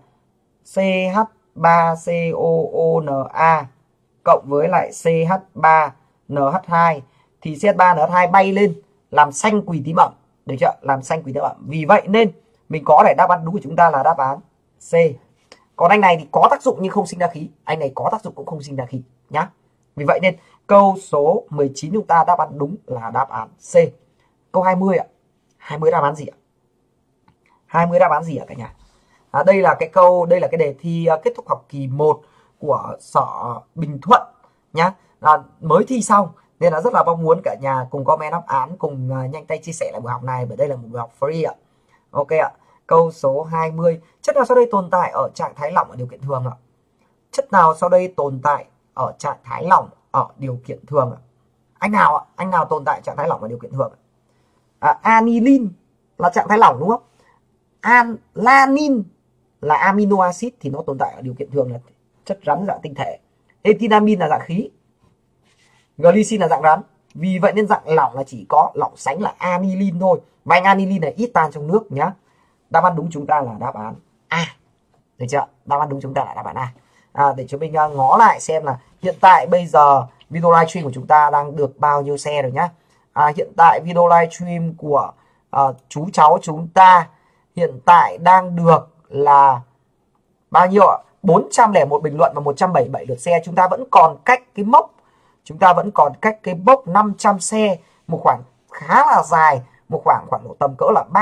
CH3COONa cộng với lại CH3NH2 thì CH3NH2 bay lên làm xanh quỳ tím ẩm, được chưa? Làm xanh quỳ tím ẩm. Vì vậy nên mình có thể đáp án đúng của chúng ta là đáp án C. Còn anh này thì có tác dụng nhưng không sinh ra khí, anh này có tác dụng cũng không sinh ra khí nhá. Vì vậy nên câu số 19 chúng ta đáp án đúng là đáp án C. Câu 20 ạ. 20 đáp án gì ạ? 20 đáp án gì ạ cả nhà? Đây là cái câu, đây là cái đề thi kết thúc học kỳ 1 của Sở Bình Thuận nhá. Mới thi xong nên là rất là mong muốn cả nhà cùng comment đáp án, cùng nhanh tay chia sẻ lại buổi học này, bởi đây là một buổi học free ạ. Ok ạ. Câu số 20. Chất nào sau đây tồn tại ở trạng thái lỏng ở điều kiện thường ạ? Chất nào sau đây tồn tại ở trạng thái lỏng ở điều kiện thường ạ? Anh nào ạ? Anh nào tồn tại trạng thái lỏng ở điều kiện thường ạ? Anilin là trạng thái lỏng đúng không? Alanin là amino acid thì nó tồn tại ở điều kiện thường là chất rắn dạng tinh thể. Ethinamin là dạng khí. Glycine là dạng rắn. Vì vậy nên dạng lỏng là chỉ có lỏng sánh là anilin thôi. Và anh anilin này ít tan trong nước nhá. Đáp án đúng chúng ta là đáp án A. Được chưa? Đáp án đúng chúng ta là đáp án A. Để chúng mình ngó lại xem là hiện tại bây giờ video livestream của chúng ta đang được bao nhiêu share rồi nhá. Hiện tại video livestream của chú cháu chúng ta hiện tại đang được là bao nhiêu ạ? 401 bình luận và 177 lượt share. Chúng ta vẫn còn cách cái mốc, chúng ta vẫn còn cách cái mốc 500 share một khoảng khá là dài, một khoảng độ tầm cỡ là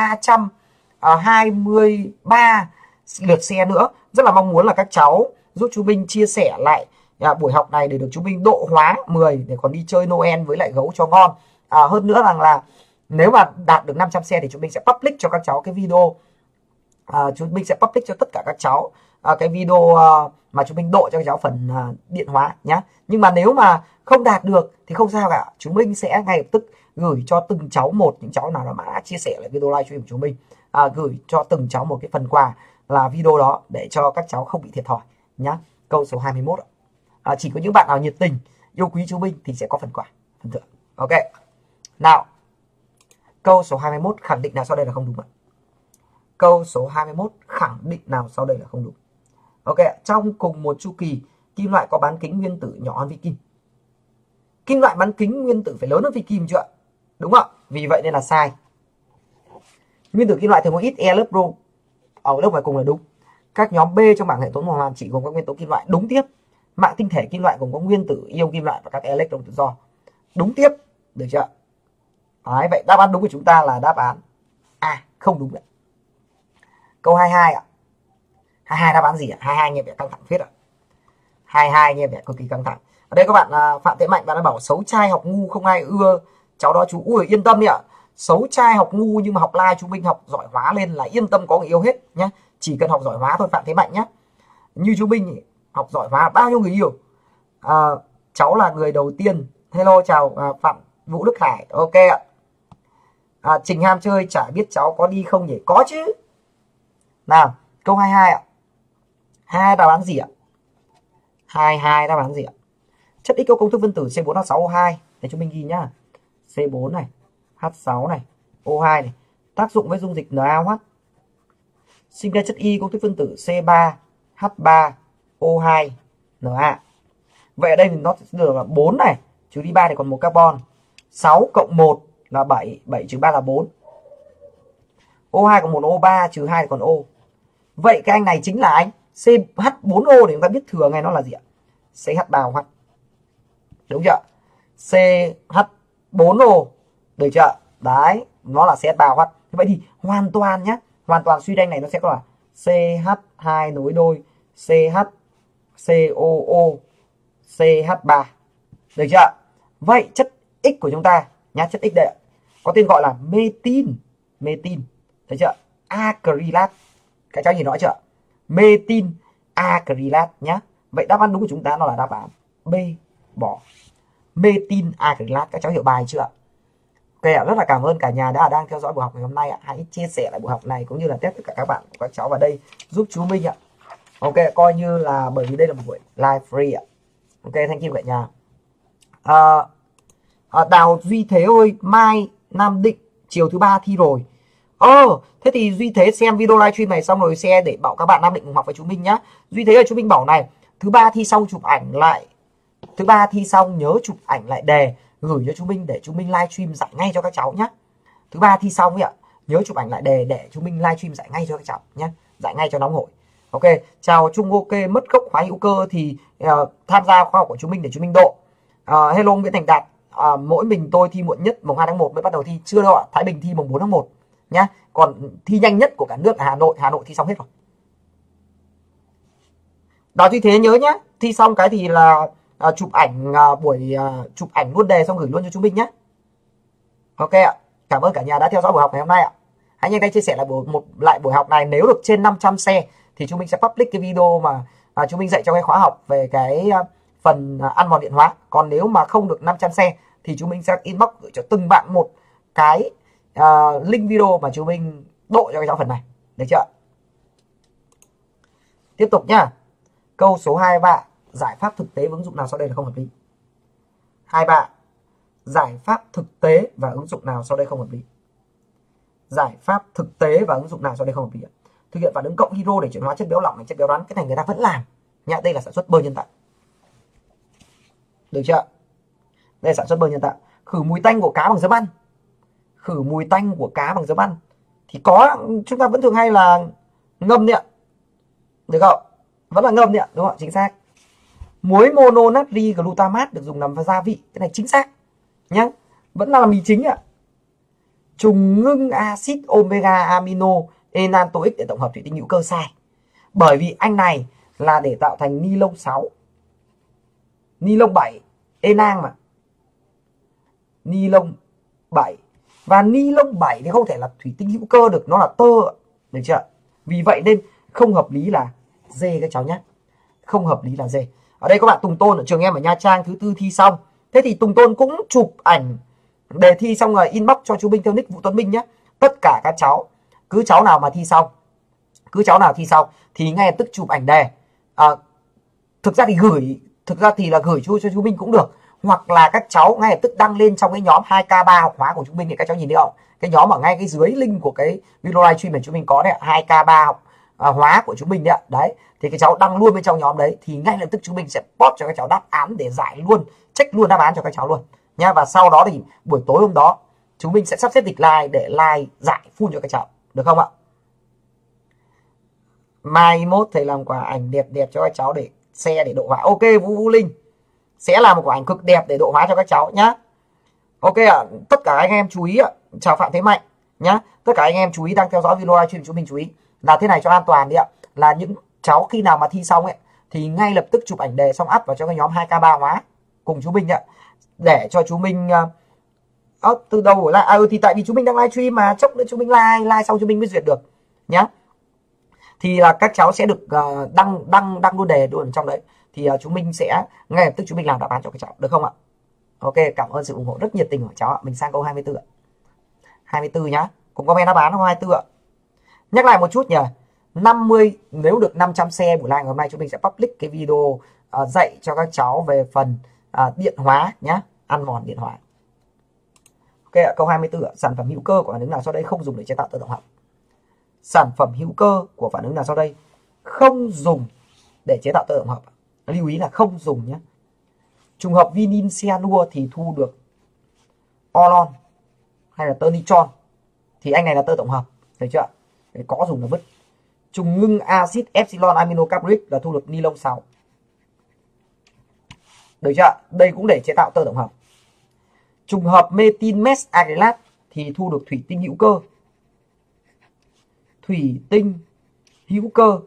323 lượt share nữa. Rất là mong muốn là các cháu giúp chúng mình chia sẻ lại buổi học này để được chúng mình độ hóa 10 để còn đi chơi Noel với lại gấu cho ngon. Hơn nữa rằng là nếu mà đạt được 500 share thì chúng mình sẽ public cho các cháu cái video chúng mình sẽ public cho tất cả các cháu cái video mà chúng mình độ cho các cháu phần điện hóa nhá. Nhưng mà nếu mà không đạt được thì không sao cả, chúng mình sẽ ngay lập tức gửi cho từng cháu một, những cháu nào mà đã chia sẻ lại video livestream của chúng mình, gửi cho từng cháu một cái phần quà là video đó để cho các cháu không bị thiệt thòi nhá. Câu số 21 chỉ có những bạn nào nhiệt tình yêu quý chúng mình thì sẽ có phần quà, phần thưởng. Ok, nào câu số 21 khẳng định nào sau đây là không đúng ạ? Câu số 21 khẳng định nào sau đây là không đúng? Ok, trong cùng một chu kỳ kim loại có bán kính nguyên tử nhỏ hơn vi kim. Kim loại bán kính nguyên tử phải lớn hơn vi kim chưa? Đúng không? Vì vậy nên là sai. Nguyên tử kim loại thường có ít e lớp rho ở lớp ngoài cùng là đúng. Các nhóm B trong bảng hệ thống tuần hoàn chỉ gồm các nguyên tố kim loại, đúng tiếp. Mạng tinh thể kim loại gồm có nguyên tử ion kim loại và các electron tự do, đúng tiếp. Được chưa? Đấy, vậy đáp án đúng của chúng ta là đáp án A, không đúng đấy. Câu 22 ạ. 22 đáp án gì ạ? 22 nghe vẻ căng thẳng phết ạ. 22 nghe vẻ cực kỳ căng thẳng. Ở đây các bạn Phạm Thế Mạnh bạn đã bảo xấu trai học ngu không ai ưa cháu đó chú. Ui yên tâm đi ạ. Xấu trai học ngu nhưng mà học live chúng mình học giỏi hóa lên là yên tâm có người yêu hết nhá. Chỉ cần học giỏi hóa thôi Phạm Thế Mạnh nhá. Như chú mình học giỏi hóa bao nhiêu người yêu. Cháu là người đầu tiên. Hello chào Phạm Vũ Đức Hải. Ok ạ. Trình ham chơi chả biết cháu có đi không nhỉ? Có chứ. Nào câu 22 ạ. 22 đáp án gì ạ? 22 đáp án gì ạ? Chất X có công thức phân tử C4H6O2 để chúng mình ghi nhá. C4 này, H6 này, O2 này, tác dụng với dung dịch NaOH. Sinh ra chất Y công thức phân tử C3H3O2 Na. Vậy ở đây nó sẽ được là 4 này, trừ đi 3 thì còn 1 carbon. 6 cộng 1 là 7, 7 trừ 3 là 4. O2 còn 1 O3 trừ 2 thì còn O. Vậy cái anh này chính là anh CH4O để chúng ta biết thừa ngay nó là gì ạ? CH3OH. Đúng chưa? CH4O. Được chưa? Đấy, nó là CH3OH. Vậy thì hoàn toàn nhé, hoàn toàn suy ra này nó sẽ có là CH2 nối đôi CH COO CH3. Được chưa? Vậy chất X của chúng ta nhá, chất X đây ạ, có tên gọi là metin. Metin. Thấy chưa? Acrylat. Các cháu nhìn rõ chưa? Metin acrylat nhá. Vậy đáp án đúng của chúng ta nó là đáp án B, bỏ. Metin acrylat. Các cháu hiểu bài chưa? Ok ạ, rất là cảm ơn cả nhà đang theo dõi buổi học ngày hôm nay ạ. Hãy chia sẻ lại buổi học này cũng như là test tất cả các bạn của các cháu vào đây giúp chú Minh ạ. Ok, coi như là bởi vì đây là một buổi live free ạ. Ok, thank you cả nhà. Đào Duy Thế ơi, mai Nam Định chiều thứ 3 thi rồi. Thế thì Duy Thế xem video livestream này xong rồi share để bảo các bạn Nam Định cùng học với chúng mình nhá. Duy Thế ơi, chúng mình bảo này, thứ 3 thi xong chụp ảnh lại. Thứ 3 thi xong nhớ chụp ảnh lại đề gửi cho chúng mình để chúng mình livestream dạy ngay cho các cháu nhá. Thứ 3 thi xong ấy ạ, nhớ chụp ảnh lại đề để chúng mình livestream dạy ngay cho các cháu nhá, dạy ngay cho nóng hổi. Ok, chào Trung. Ok, mất gốc hóa hữu cơ thì tham gia khóa học của chúng mình để chúng mình độ. Hello Nguyễn Thành Đạt. Mỗi mình tôi thi muộn nhất mùng 2 tháng 1 mới bắt đầu thi, chưa đâu ạ. Thái Bình thi mùng 4 tháng 1 nhá. Còn thi nhanh nhất của cả nước là Hà Nội thi xong hết rồi. Đó Duy Thế nhớ nhá, thi xong cái thì là chụp ảnh chụp ảnh luôn đề xong gửi luôn cho chúng mình nhé. Ok ạ, cảm ơn cả nhà đã theo dõi buổi học ngày hôm nay ạ. Hãy nhanh tay chia sẻ lại buổi học này, nếu được trên 500 share thì chúng mình sẽ public cái video mà chúng mình dạy trong cái khóa học về cái phần ăn mòn điện hóa. Còn nếu mà không được 500 share thì chúng mình sẽ inbox gửi cho từng bạn một cái link video mà chúng mình độ cho cái phần này. Được chưa? Tiếp tục nhá. Câu số 23, giải pháp thực tế và ứng dụng nào sau đây là không hợp lý? 23. Giải pháp thực tế và ứng dụng nào sau đây không hợp lý? Giải pháp thực tế và ứng dụng nào sau đây không hợp lý? Thực hiện phản ứng cộng hydro để chuyển hóa chất béo lỏng thành chất béo rắn, cái này người ta vẫn làm nhá. Đây là sản xuất bơ nhân tạo. Được chưa? Đây là sản xuất bơ nhân tạo. Khử mùi tanh của cá bằng giấm ăn. Khử mùi tanh của cá bằng giấm ăn thì có, chúng ta vẫn thường hay là ngâm đấy ạ. Được không? Vẫn là ngâm đấy ạ, đúng không? Chính xác. Muối mono natri glutamate được dùng làm gia vị, cái này chính xác nhá, vẫn là mì chính ạ. Trùng ngưng axit omega amino enantoic để tổng hợp thủy tinh hữu cơ, sai. Bởi vì anh này là để tạo thành ni lông 6, ni lông 7, enang mà. Ni lông 7 và ni lông 7 thì không thể là thủy tinh hữu cơ được, nó là tơ. Được chưa? Vì vậy nên không hợp lý là D các cháu nhé. Không hợp lý là D. Ở đây có bạn Tùng Tôn ở trường em ở Nha Trang thứ tư thi xong. Thế thì Tùng Tôn cũng chụp ảnh đề thi xong rồi inbox cho chú Minh theo nick Vũ Tuấn Minh nhé. Tất cả các cháu, cứ cháu nào mà thi xong, thì ngay lập tức chụp ảnh đề. Thực ra thì gửi cho chú Minh cũng được, hoặc là các cháu ngay lập tức đăng lên trong cái nhóm 2K3 học hóa của chúng mình. Thì các cháu nhìn thấy không, cái nhóm ở ngay cái dưới link của cái video livestream này chúng mình có đấy, 2K3 học hóa của chúng mình đấy. Đấy thì cái cháu đăng luôn bên trong nhóm đấy, thì ngay lập tức chúng mình sẽ post cho các cháu đáp án để giải luôn, check luôn đáp án cho các cháu luôn nha. Và sau đó thì buổi tối hôm đó chúng mình sẽ sắp xếp lịch live để live giải full cho các cháu, được không ạ? Mai mốt thầy làm quả ảnh đẹp đẹp cho các cháu để share để độ hóa. Ok, Vũ Linh sẽ làm một quả ảnh cực đẹp để độ hóa cho các cháu nhá. Ok ạ, tất cả anh em chú ý ạ. Chào Phạm Thế Mạnh nhá. Tất cả anh em chú ý đang theo dõi video livestream chúng mình chú ý là thế này cho an toàn đi ạ. Là những cháu khi nào mà thi xong ấy thì ngay lập tức chụp ảnh đề xong up vào cho cái nhóm 2K3 hóa cùng chú Minh ạ, để cho chú Minh từ đầu lại thì tại vì chú Minh đang livestream mà, chốc nữa chú Minh live xong chú Minh mới duyệt được nhá. Thì là các cháu sẽ được đăng luôn đề luôn trong đấy, thì chúng mình sẽ ngay lập tức chúng mình làm đáp án cho các cháu, được không ạ? Ok, cảm ơn sự ủng hộ rất nhiệt tình của cháu ạ. Mình sang câu 24 ạ. 24 nhá. Cùng comment đáp án không 24 ạ. Nhắc lại một chút nhỉ. 50 nếu được 500 share buổi live ngày hôm nay chúng mình sẽ public cái video dạy cho các cháu về phần điện hóa nhá, ăn mòn điện hóa. Ok ạ, câu 24 ạ. Sản phẩm hữu cơ của phản ứng nào sau đây không dùng để chế tạo tơ tổng hợp? Sản phẩm hữu cơ của phản ứng nào sau đây không dùng để chế tạo tơ tổng hợp? Lưu ý là không dùng nhé. Trùng hợp vinin cyanua thì thu được orlon hay là tơ nitron, thì anh này là tơ tổng hợp, thấy chưa? Đấy, có dùng là vứt. Trùng ngưng axit epsilon aminocarbonic là thu được ni lông 6. Được chưa? Đây cũng để chế tạo tơ tổng hợp. Trùng hợp methyl mesacrylat thì thu được thủy tinh hữu cơ. Thủy tinh hữu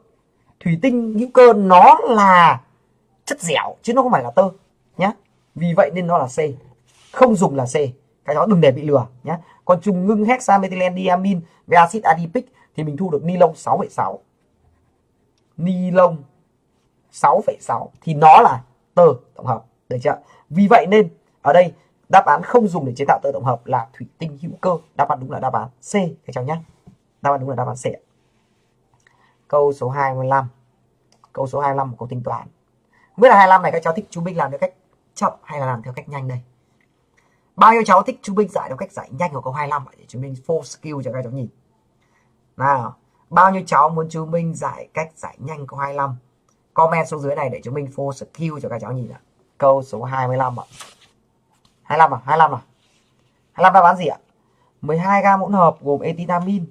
cơ nó là chất dẻo chứ nó không phải là tơ nhé. Vì vậy nên nó là C, không dùng là C. Cái đó đừng để bị lừa nhé. Còn trùng ngưng hexamethylenediamine với axit adipic thì mình thu được ni lông 6,6. Ni lông 6,6 thì nó là tơ tổng hợp, được chưa? Vì vậy nên ở đây đáp án không dùng để chế tạo tơ tổng hợp là thủy tinh hữu cơ. Đáp án đúng là đáp án C các cháu nhé. Đáp án đúng là đáp án C. Câu số 25. Câu số 25 một câu tính toán. Không biết là 25 này các cháu thích chú Minh làm theo cách chậm hay là làm theo cách nhanh đây? Bao nhiêu cháu thích chú Minh giải theo cách giải nhanh của câu 25 để chú Minh full skill cho các cháu nhìn. Nào, bao nhiêu cháu muốn chú Minh giải cách giải nhanh câu 25? Comment xuống dưới này để chú Minh full skill cho các cháu nhìn ạ. Câu số 25 ạ. 25 à? 25 đáp án gì ạ? 12 gam hỗn hợp gồm etinamin,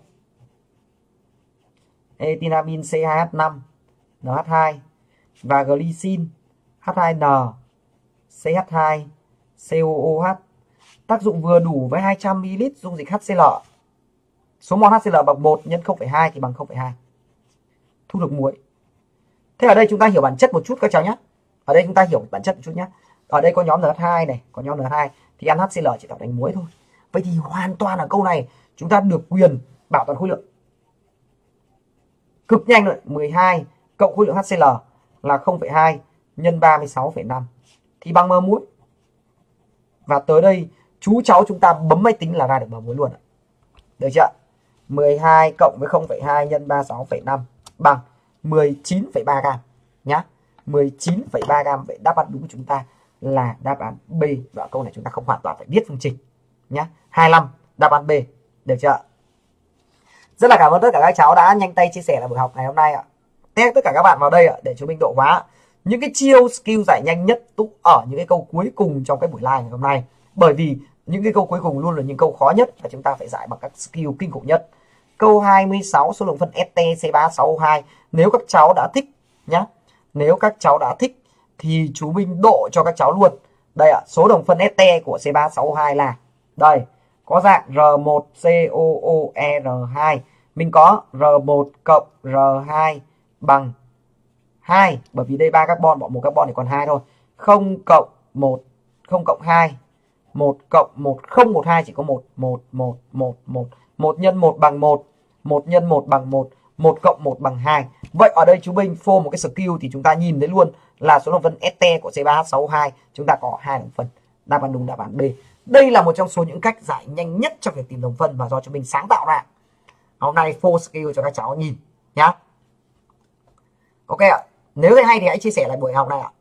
C2H5, NH2 và glycin H2N, CH2, COOH. Tác dụng vừa đủ với 200 ml dung dịch HCl. Số mol HCl bằng 1 nhân 0,2 thì bằng 0,2. Thu được muối. Thế ở đây chúng ta hiểu bản chất một chút các cháu nhé. Ở đây chúng ta hiểu bản chất một chút nhé. Ở đây có nhóm NH2 này, có nhóm NH2 thì ăn HCl chỉ tạo thành muối thôi. Vậy thì hoàn toàn ở câu này chúng ta được quyền bảo toàn khối lượng. Cực nhanh rồi, 12 cộng khối lượng HCl là 0,2 nhân 36,5 thì bằng m muối. Và tới đây chú cháu chúng ta bấm máy tính là ra được m muối luôn. Được chưa? 12 cộng với 0,2 nhân 36,5 bằng 19,3 gam nhá. 19,3 gam. Vậy đáp án đúng của chúng ta là đáp án B. Và câu này chúng ta không hoàn toàn phải biết phương trình nhá. 25 đáp án B. Được chưa? Rất là cảm ơn tất cả các cháu đã nhanh tay chia sẻ lại buổi học ngày hôm nay ạ. Test tất cả các bạn vào đây ạ để chúng mình độ hóa những cái chiêu skill giải nhanh nhất tụ ở những cái câu cuối cùng trong cái buổi live ngày hôm nay. Bởi vì những cái câu cuối cùng luôn là những câu khó nhất và chúng ta phải giải bằng các skill kinh khủng nhất. Câu 26 số lượng phân STC36O2. Nếu các cháu đã thích nhá, nếu các cháu đã thích thì chú Minh độ cho các cháu luôn. Đây ạ, số đồng phân ST của C36O2 là đây, có dạng R1COOR2. Mình có R1 cộng R2 bằng 2, bởi vì đây 3 carbon bỏ 1 carbon thì còn 2 thôi. 0 cộng 1, 0 cộng 2, 1 cộng 1, 0 1 2 chỉ có 1, 1 1 1 1. 1 nhân 1 bằng 1, 1 nhân 1 bằng 1, 1 cộng 1 bằng 2. Vậy ở đây chú Minh phô một cái skill thì chúng ta nhìn thấy luôn là số đồng phân ST của C3H6O2 chúng ta có 2 đồng phân. Đáp án đúng đáp án B. Đây là một trong số những cách giải nhanh nhất trong việc tìm đồng phân mà do chúng mình sáng tạo ra. Hôm nay phô skill cho các cháu nhìn nhá. Ok ạ. Nếu thấy hay thì hãy chia sẻ lại buổi học này ạ.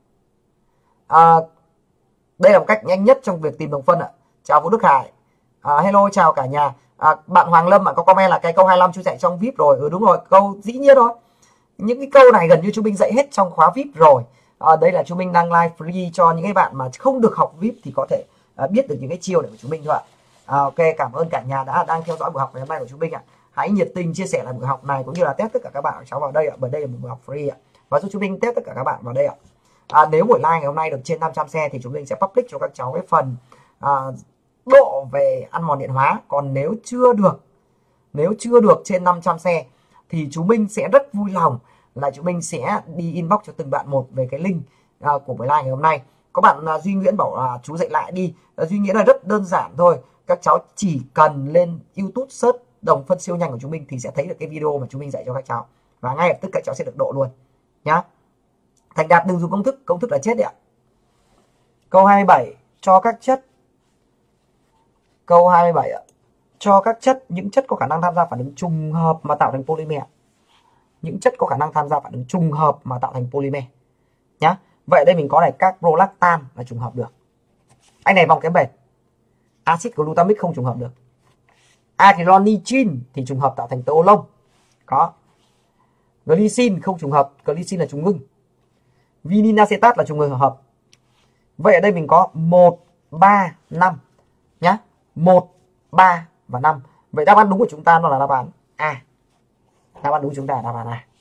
Đây là một cách nhanh nhất trong việc tìm đồng phân ạ. Chào Vũ Đức Hải. Hello chào cả nhà. Bạn Hoàng Lâm có comment là cái câu 25 chú dạy trong VIP rồi. Đúng rồi, câu dĩ nhiên thôi. Những cái câu này gần như chú Minh dạy hết trong khóa VIP rồi. Đây là chú Minh đang live free cho những cái bạn mà không được học VIP thì có thể biết được những cái chiêu này của chú Minh thôi ạ. Ok, cảm ơn cả nhà đang theo dõi buổi học ngày hôm nay của chú Minh ạ. Hãy nhiệt tình chia sẻ lại buổi học này cũng như là test tất cả các bạn của cháu vào đây ạ, bởi đây là một buổi học free ạ. Và giúp chú Minh test tất cả các bạn vào đây ạ. Nếu buổi live ngày hôm nay được trên 500 xe thì chúng mình sẽ public cho các cháu cái phần độ về ăn mòn điện hóa. Còn nếu chưa được trên 500 xe thì chú Minh sẽ rất vui lòng là chú Minh sẽ đi inbox cho từng bạn một về cái link của buổi live ngày hôm nay. Có bạn Duy Nguyễn bảo là chú dạy lại đi. Duy Nguyễn là rất đơn giản thôi. Các cháu chỉ cần lên YouTube search đồng phân siêu nhanh của chúng mình thì sẽ thấy được cái video mà chúng mình dạy cho các cháu. Và ngay lập tức các cháu sẽ được độ luôn nhá. Thành Đạt đừng dùng công thức là chết đấy ạ. Câu 27 cho các chất. Câu 27 ạ. Cho các chất, những chất có khả năng tham gia phản ứng trùng hợp mà tạo thành polymer. Những chất có khả năng tham gia phản ứng trùng hợp mà tạo thành polymer nhá. Vậy đây mình có này, các prolactan là trùng hợp được. Anh này vòng kém bền. Axit glutamic không trùng hợp được. Acrylonitrin thì trùng hợp tạo thành tơ lông. Có. Glycine không trùng hợp, glycine là trùng ngưng. Vinin acetat là trùng hợp. Vậy ở đây mình có 1, 3, 5 nhá. 1, 3 và 5. Vậy đáp án đúng của chúng ta nó là đáp án A. Đáp án đúng của chúng ta là đáp án A.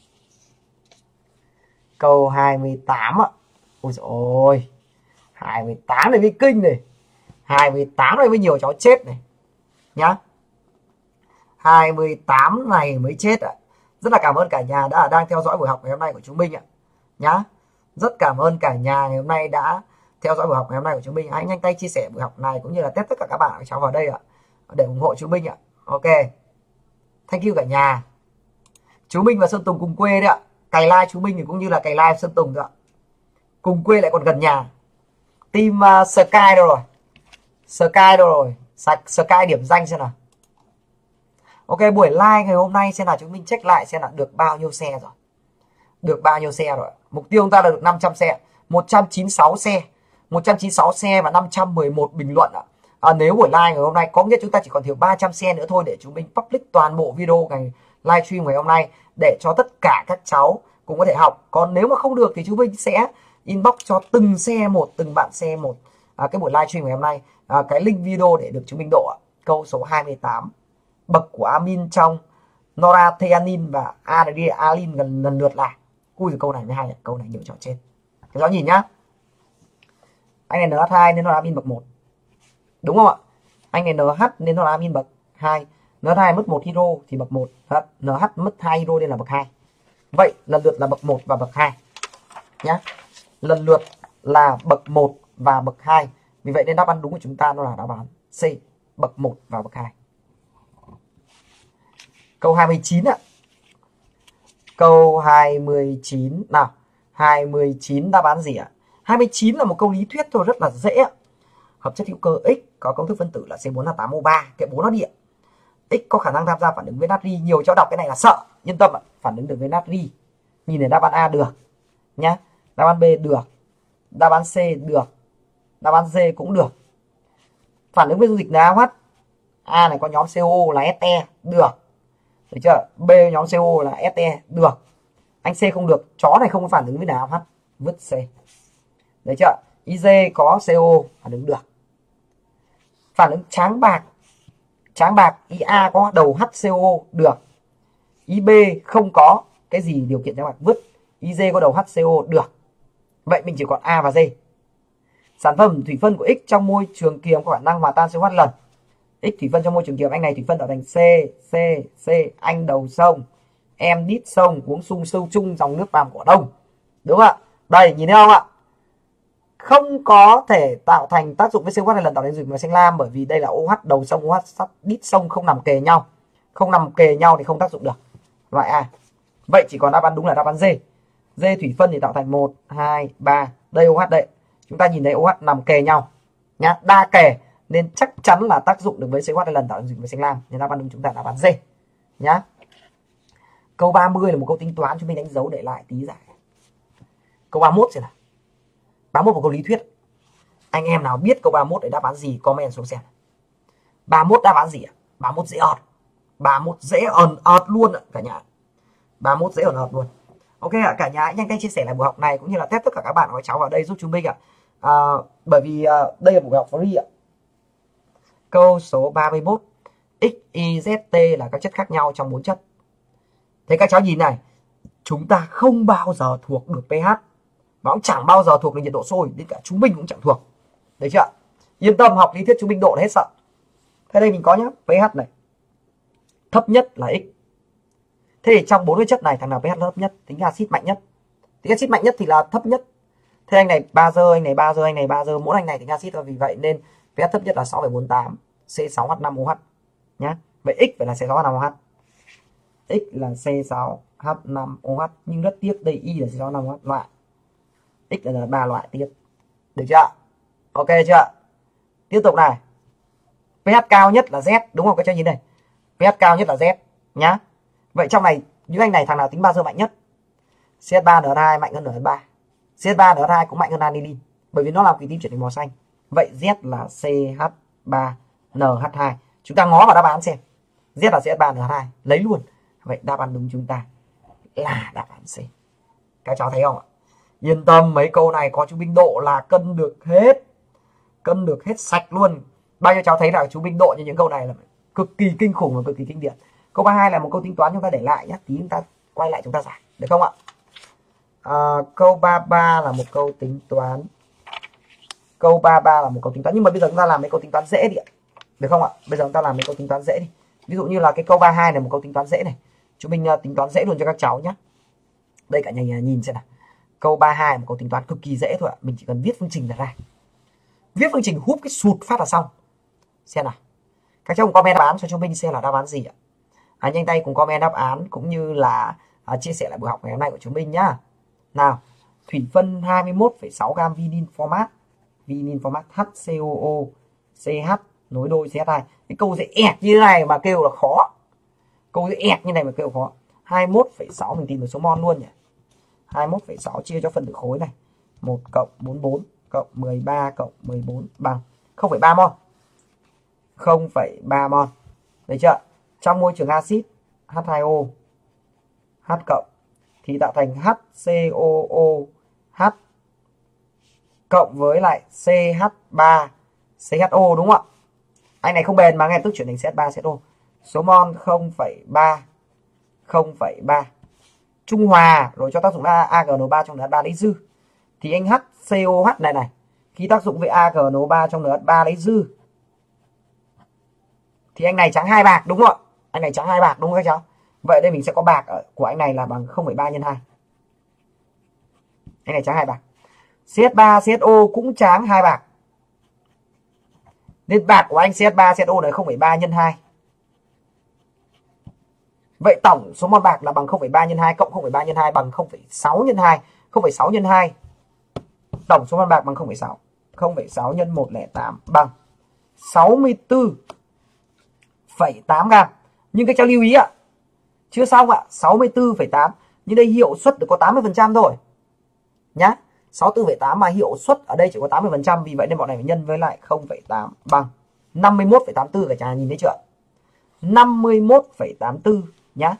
Câu 28 ạ. Ôi dồi ôi. 28 này mới kinh này. 28 này mới nhiều cháu chết này. Nhá. 28 này mới chết ạ. Rất là cảm ơn cả nhà đang theo dõi buổi học ngày hôm nay của chúng mình ạ. Nhá. Rất cảm ơn cả nhà ngày hôm nay đã theo dõi buổi học ngày hôm nay của chúng mình. Hãy nhanh tay chia sẻ buổi học này cũng như là test tất cả các bạn của cháu vào đây ạ, để ủng hộ chúng mình ạ. Ok. Thank you cả nhà. Chú Minh và Sơn Tùng cùng quê đấy ạ. Cày live chú Minh thì cũng như là cày live Sơn Tùng đấy ạ. Cùng quê lại còn gần nhà. Team Sky đâu rồi? Sky đâu rồi? Sky điểm danh xem nào. Ok, buổi live ngày hôm nay xem là chúng mình check lại xem là được bao nhiêu xe rồi. Được bao nhiêu xe rồi? Mục tiêu chúng ta là được 500 xe. 196 xe. 196 xe và 511 bình luận ạ. Nếu buổi live ngày hôm nay có nghĩa chúng ta chỉ còn thiếu 300 xe nữa thôi để chúng mình public toàn bộ video ngày livestream ngày hôm nay để cho tất cả các cháu cũng có thể học. Còn nếu mà không được thì chúng mình sẽ inbox cho từng xe một, từng bạn xe một cái buổi livestream ngày hôm nay cái link video để được chúng mình độ ạ. Câu số 28. Bậc của amin trong noratheanin và adrenaline lần lượt là. Ui, câu này mới hay, câu này nhiều trò trên. Các cháu nhìn nhá. Anh này NH2 nên nó là amin bậc 1. Đúng không ạ? Anh này NH nên nó là amin bậc 2. NH2 mất 1 hydro thì bậc 1. NH mất 2 hydro nên là bậc 2. Vậy lần lượt là bậc 1 và bậc 2. Nhá. Lần lượt là bậc 1 và bậc 2. Vì vậy nên đáp án đúng của chúng ta nó là đáp án C, bậc 1 và bậc 2. Câu 29 ạ. Câu 29 nào. 29 đáp án gì ạ? 29 là một câu lý thuyết thôi, rất là dễ ạ. Hợp chất hữu cơ X có công thức phân tử là C4H8O3, cái 4 nó điện. X có khả năng tham gia phản ứng với natri. Nhiều cháu đọc cái này là sợ, yên tâm ạ. Phản ứng được với natri. Nhìn này đáp án A được nhá. Đáp án B được. Đáp án C được. Đáp án D cũng được. Phản ứng với dung dịch NaOH. A này có nhóm CO là Fe được. Được chưa? B nhóm CO là Fe được. Anh C không được, chó này không có phản ứng với NaOH, vứt C. Đấy chưa? IgG có CO phản ứng được. Phản ứng tráng bạc IA có đầu HCO được. IB không có cái gì điều kiện tráng bạc, vứt. IG có đầu HCO được. Vậy mình chỉ còn A và D. Sản phẩm thủy phân của X trong môi trường kiềm có khả năng hòa tan COH lần. X thủy phân trong môi trường kiềm, anh này thủy phân tạo thành C, anh đầu sông, em đít sông, uống sung sâu chung dòng nước vàm Cỏ Đông. Đúng không ạ? Đây, nhìn thấy không ạ? Không có thể tạo thành tác dụng với COH lần tạo thành dung dịch màu xanh lam, bởi vì đây là OH đầu sông, OH đít sông không nằm kề nhau. Không nằm kề nhau thì không tác dụng được. loại A. Vậy chỉ còn đáp án đúng là đáp án D. D thủy phân thì tạo thành 1, 2, 3. Đây OH đây. Chúng ta nhìn thấy OH nằm kề nhau nhá, đa kề nên chắc chắn là tác dụng được với COH lần tạo thành với xanh lam, nên đáp án đúng chúng ta là đáp án D nhá. Câu 30 là một câu tính toán, chúng mình đánh dấu để lại tí giải. Câu 31 xem nào. 31 một câu lý thuyết. Anh em nào biết câu 31 để đáp án gì comment xuống xem. 31 đáp án gì ạ? 31 dễ ọt. 31 dễ ọt luôn ạ cả nhà. 31 dễ ọt luôn. Ok ạ, cả nhà hãy nhanh tay chia sẻ lại buổi học này cũng như là test tất cả các bạn hỏi cháu vào đây giúp chúng mình ạ. Bởi vì đây là buổi học free ạ. Câu số 31. X, Y, Z, T là các chất khác nhau trong 4 chất. Thế các cháu nhìn này, chúng ta không bao giờ thuộc được pH và cũng chẳng bao giờ thuộc được nhiệt độ sôi, đến cả chúng mình cũng chẳng thuộc. Đấy chưa? Yên tâm, học lý thuyết chúng mình độ là hết sợ. Thế đây mình có nhá, pH này thấp nhất là X. Thế thì trong 4 cái chất này thằng nào pH thấp nhất? Tính axit mạnh nhất. Tính axit mạnh nhất thì là thấp nhất. Thế anh này bazơ, anh này bazơ, anh này bazơ, mỗi anh này tính axit thôi, vì vậy nên pH thấp nhất là 6,48, C6H5OH nhá. Vậy X phải là C6H5OH. X là C6H5OH, nhưng rất tiếc đây Y là C6H5OH loại. X là 3 loại tiếp. Được chưa? Ok chưa? Tiếp tục này. pH cao nhất là Z, đúng không các cháu nhìn đây. pH cao nhất là Z nhá. Vậy trong này những anh này thằng nào tính bazơ mạnh nhất? CH3NH2 mạnh hơn NH3. CH3NH2 cũng mạnh hơn aniline, bởi vì nó làm kỳ tím chuyển thành màu xanh. Vậy Z là CH3NH2. Chúng ta ngó vào đáp án xem. Z là CH3NH2, lấy luôn. Vậy đáp án đúng chúng ta là đáp án C. Các cháu thấy không ạ? Yên tâm, mấy câu này có chú Minh độ là cân được hết. Cân được hết sạch luôn. Bao nhiêu cháu thấy là chú Minh độ như những câu này là cực kỳ kinh khủng và cực kỳ kinh điển. Câu 32 là một câu tính toán, chúng ta để lại nhé. Tí chúng ta quay lại chúng ta giải. Được không ạ? Câu 33 là một câu tính toán. Câu 33 là một câu tính toán. Nhưng mà bây giờ chúng ta làm mấy câu tính toán dễ đi ạ. Được không ạ? Bây giờ chúng ta làm mấy câu tính toán dễ đi. Ví dụ như là cái câu 32 này một câu tính toán dễ này. Chúng mình tính toán dễ luôn cho các cháu nhé. Đây cả nhà nhìn xem nào. Câu 32 là một câu tính toán cực kỳ dễ thôi ạ. Mình chỉ cần viết phương trình là ra. Viết phương trình húp cái sụt phát là xong. Xem nào. Các cháu cùng comment đáp án cho chúng mình xem là đáp án gì ạ. Nhanh tay cùng comment đáp án cũng như là chia sẻ lại buổi học ngày hôm nay của chúng mình nhá. Nào, thủy phân 21,6 gam vinin format. Vinin format HCOO CH nối đôi CH2. Cái câu dễ ẹt như thế này mà kêu là khó. Câu dễ ẹt như này mà kêu khó. 21,6 mình tìm được số mol luôn nhỉ. 21,6 chia cho phần tử khối này. 1 cộng 44 cộng 13 cộng 14 bằng 0,3 mol. 0,3 mol. Đấy chưa? Trong môi trường axit H2O H cộng thì tạo thành HCOOH cộng với lại CH3 CHO đúng không ạ? Anh này không bền mà ngay tức chuyển thành CH3 CHO. Số mol 0,3 0,3. Trung hòa rồi cho tác dụng AgNO3 trong NH3 lấy dư. Thì anh HCOH này khi tác dụng với AgNO3 trong NH3 lấy dư thì anh này trắng 2 bạc đúng không ạ? Anh này trắng 2 bạc đúng không các cháu? Vậy đây mình sẽ có bạc của anh này là bằng 0,3 nhân 2. Anh này trắng 2 bạc. CH3 CHO cũng trắng 2 bạc. Nên bạc của anh CH3 CHO này 0,3 nhân 2. Vậy tổng số mol bạc là bằng 0,3 nhân 2 cộng 0,3 nhân 2 bằng 0,6 nhân 2. 0,6 nhân 2. Tổng số mol bạc bằng 0,6. 0,6 nhân 108 bằng 64,8 gam. Nhưng các cháu lưu ý ạ. Chưa xong ạ. 64,8. Nhưng đây hiệu suất được có 80% thôi. Nhá. 64,8 mà hiệu suất ở đây chỉ có 80%. Vì vậy nên bọn này phải nhân với lại 0,8 bằng 51,84. Cả nhà nhìn thấy chưa? 51,84 nhá.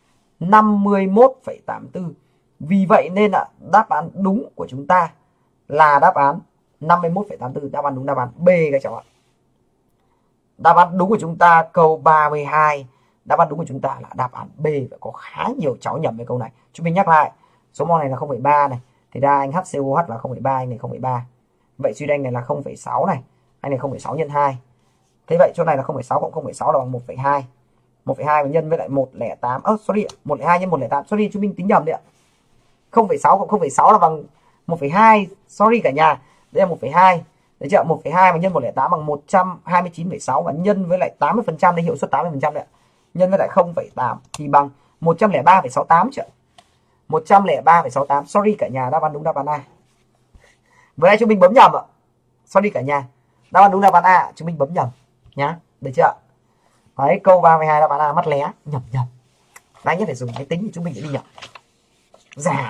51,84. Vì vậy nên là đáp án đúng của chúng ta là đáp án 51,84. Đáp án đúng đáp án B các cháu ạ. Đáp án đúng của chúng ta câu 32. Đáp án đúng của chúng ta là đáp án B. Và có khá nhiều cháu nhầm với câu này. Chúng mình nhắc lại. Số mol này là 0,3 này. Thì ra anh HCOH là 0,3, anh này 0,3. Vậy suy ra anh này là 0,6 này. Anh này 0,6 nhân 2. Thế vậy chỗ này là 0,6 cộng 0,6 là bằng 1,2. 1,2 và nhân với lại 108. Sorry, 1,2 nhân 108. Sorry, chúng mình tính nhầm đấy ạ. 0,6 cộng 0,6 là bằng 1,2. Sorry cả nhà. Đây là 1,2. Đấy chưa? 1,2 và nhân 108 bằng 129,6 và nhân với lại 80%, đây hiệu suất 80% đấy ạ. Nhân với lại 0,8 thì bằng 103,68 triệu. 103,68. Sorry cả nhà, đáp án đúng đáp án A. Vừa nãy chúng mình bấm nhầm ạ. Sorry cả nhà. Đáp án đúng đáp án A, chúng mình bấm nhầm nhá. Được chưa? Đấy, câu 32 đáp án A, mắt lé, nhầm. Đáng nhất phải dùng máy tính thì chúng mình sẽ đi nhầm. Già.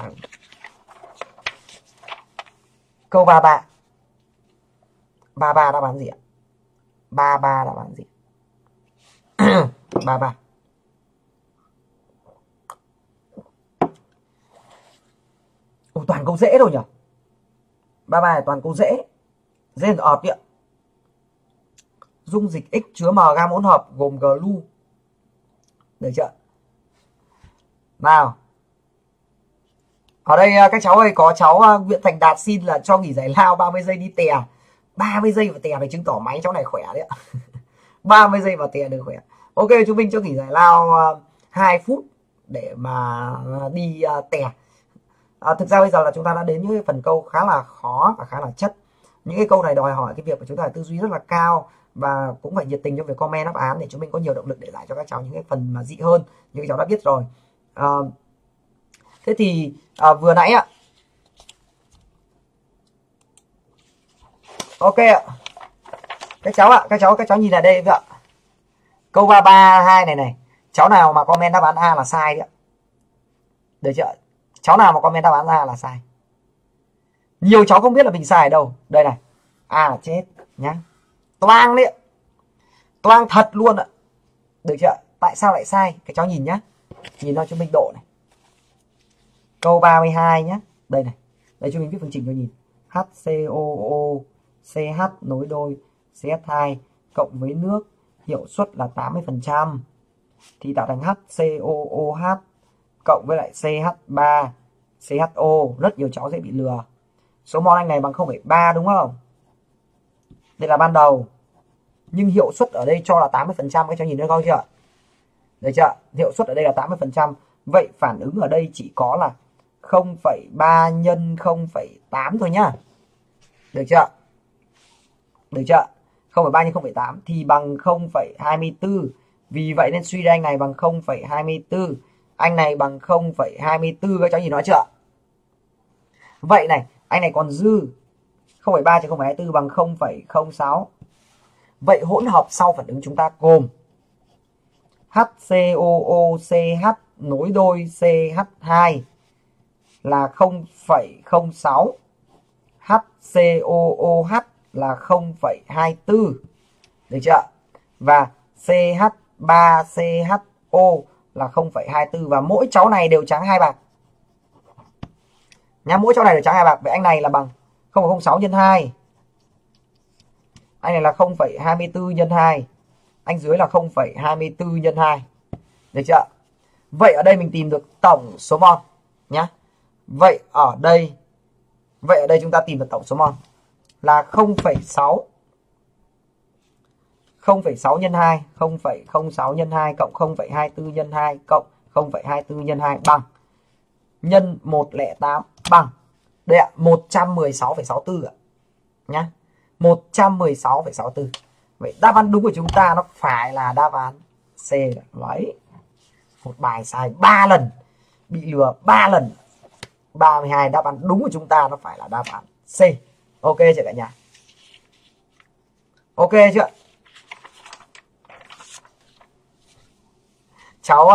Câu 33. 33 đáp án gì ạ? 33 đáp án gì? 33. Ồ, toàn câu dễ thôi nhỉ? 33 là toàn câu dễ. Dễ ọt đi ạ. Dung dịch X chứa M gam hỗn hợp gồm glu. Được chưa? Nào. Ở đây các cháu ơi, có cháu Nguyễn Thành Đạt xin là cho nghỉ giải lao 30 giây đi tè. 30 giây và tè phải chứng tỏ máy cháu này khỏe đấy ạ. 30 giây và tè được khỏe. Ok, chúng mình cho nghỉ giải lao 2 phút để mà đi tè. Thực ra bây giờ là chúng ta đã đến những phần câu khá là khó và khá là chất. Những cái câu này đòi hỏi cái việc của chúng ta tư duy rất là cao và cũng phải nhiệt tình trong việc comment đáp án để chúng mình có nhiều động lực để giải cho các cháu những cái phần mà dị hơn, như các cháu đã biết rồi. Thế thì vừa nãy ạ. Ok ạ. Các cháu ạ, các cháu nhìn lại đây ạ. Câu 332 này. Cháu nào mà comment đáp án A là sai đấy ạ. Được chưa? Cháu nào mà comment đáp án A là sai. Nhiều cháu không biết là mình sai ở đâu. Đây này. A là chết nhá. Toang đấy ạ. Toang thật luôn ạ. Được chưa? Tại sao lại sai? Các cháu nhìn nhá. Nhìn nó cho mình độ này. Câu 32 nhá. Đây này. Đây cho mình viết phương trình cho nhìn. HCOO CH nối đôi CH2 cộng với nước, hiệu suất là 80%, thì tạo thành HCOOH cộng với lại CH3 CHO. Rất nhiều cháu sẽ bị lừa. Số mol anh này bằng 0,3 đúng không? Đây là ban đầu. Nhưng hiệu suất ở đây cho là 80%. Các cháu nhìn thấy không chưa? Được chưa? Hiệu suất ở đây là 80%. Vậy phản ứng ở đây chỉ có là 0,3 nhân 0,8 thôi nhá. Được chưa? Được chưa? 0,3 nhân 0,8 thì bằng 0,24. Vì vậy nên suy ra anh này bằng 0,24. Anh này bằng 0,24. Các cháu nhìn nói chưa? Vậy này, anh này còn dư 0,3 trên 0,24 bằng 0,06. Vậy hỗn hợp sau phản ứng chúng ta gồm HCOOCH nối đôi CH2 là 0,06, HCOOH là 0,24. Được chưa? Và CH3CHO là 0,24. Và mỗi cháu này đều trắng 2 bạc. Nhá, mỗi cháu này đều trắng 2 bạc. Vậy anh này là bằng 0,06 nhân 2. Anh này là 0,24 nhân 2. Anh dưới là 0,24 nhân 2. Được chưa? Vậy ở đây mình tìm được tổng số mol nhá. Vậy ở đây chúng ta tìm được tổng số mol là 0,6 nhân 2, 0,06 nhân 2 cộng 0,24 nhân 2 cộng 0,24 nhân 2 bằng nhân 108 bằng đây ạ, 116,64 ạ. Nhá. 116,64. Vậy đáp án đúng của chúng ta nó phải là đáp án C. Đấy. Một bài sai 3 lần, bị lừa 3 lần. 32 đáp án đúng của chúng ta nó phải là đáp án C. Ok chưa cả nhà? Ok chưa? Cháu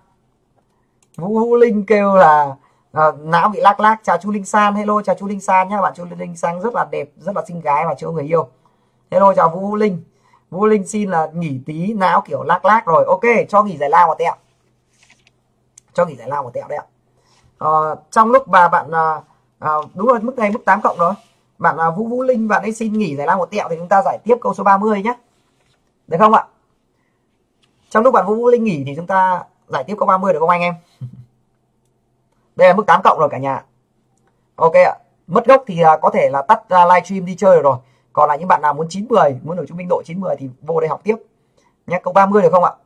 Vũ Linh kêu là não bị lác lác. Chào chú Linh San. Hello, chào chú Linh San nhá. Bạn chú Linh San rất là đẹp, rất là xinh gái và chưa người yêu. Hello, chào Vũ Linh. Vũ Linh xin là nghỉ tí, não kiểu lác lác rồi. Ok, cho nghỉ giải lao một tẹo. Cho nghỉ giải lao một tẹo đấy ạ. Trong lúc bà bạn đúng rồi, mức này mức 8 cộng rồi. Bạn Vũ Linh, bạn ấy xin nghỉ giải lao một tẹo thì chúng ta giải tiếp câu số 30 nhé. Được không ạ? Trong lúc bạn Vũ Linh nghỉ thì chúng ta giải tiếp câu 30 được không anh em? Đây là mức 8 cộng rồi cả nhà. Ok ạ. Mất gốc thì có thể là tắt livestream đi chơi rồi. Còn là những bạn nào muốn 9-10, muốn được chúng mình độ 9-10 thì vô đây học tiếp. Nhé, câu 30 được không ạ?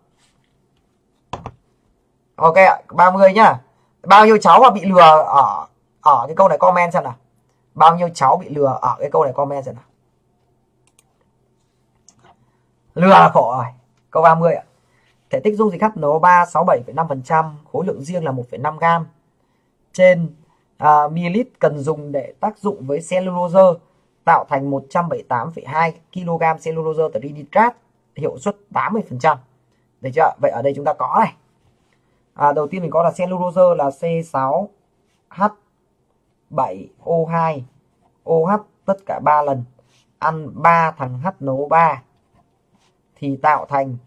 Ok ạ, 30 nhá. Bao nhiêu cháu mà bị lừa ở cái câu này comment xem nào. Bao nhiêu cháu bị lừa ở cái câu này comment xem nào. Lừa là khổ rồi. Câu 30 ạ. Thể tích dung dịch HNO3 67,5%, khối lượng riêng là 1,5 gam trên ml, cần dùng để tác dụng với cellulose tạo thành 178,2 kg cellulose trinitrat, hiệu suất 80%. Được chưa? Vậy ở đây chúng ta có này. Đầu tiên mình có là cellulose là C6H7O2 OH tất cả 3 lần, ăn 3 thằng HNO3 thì tạo thành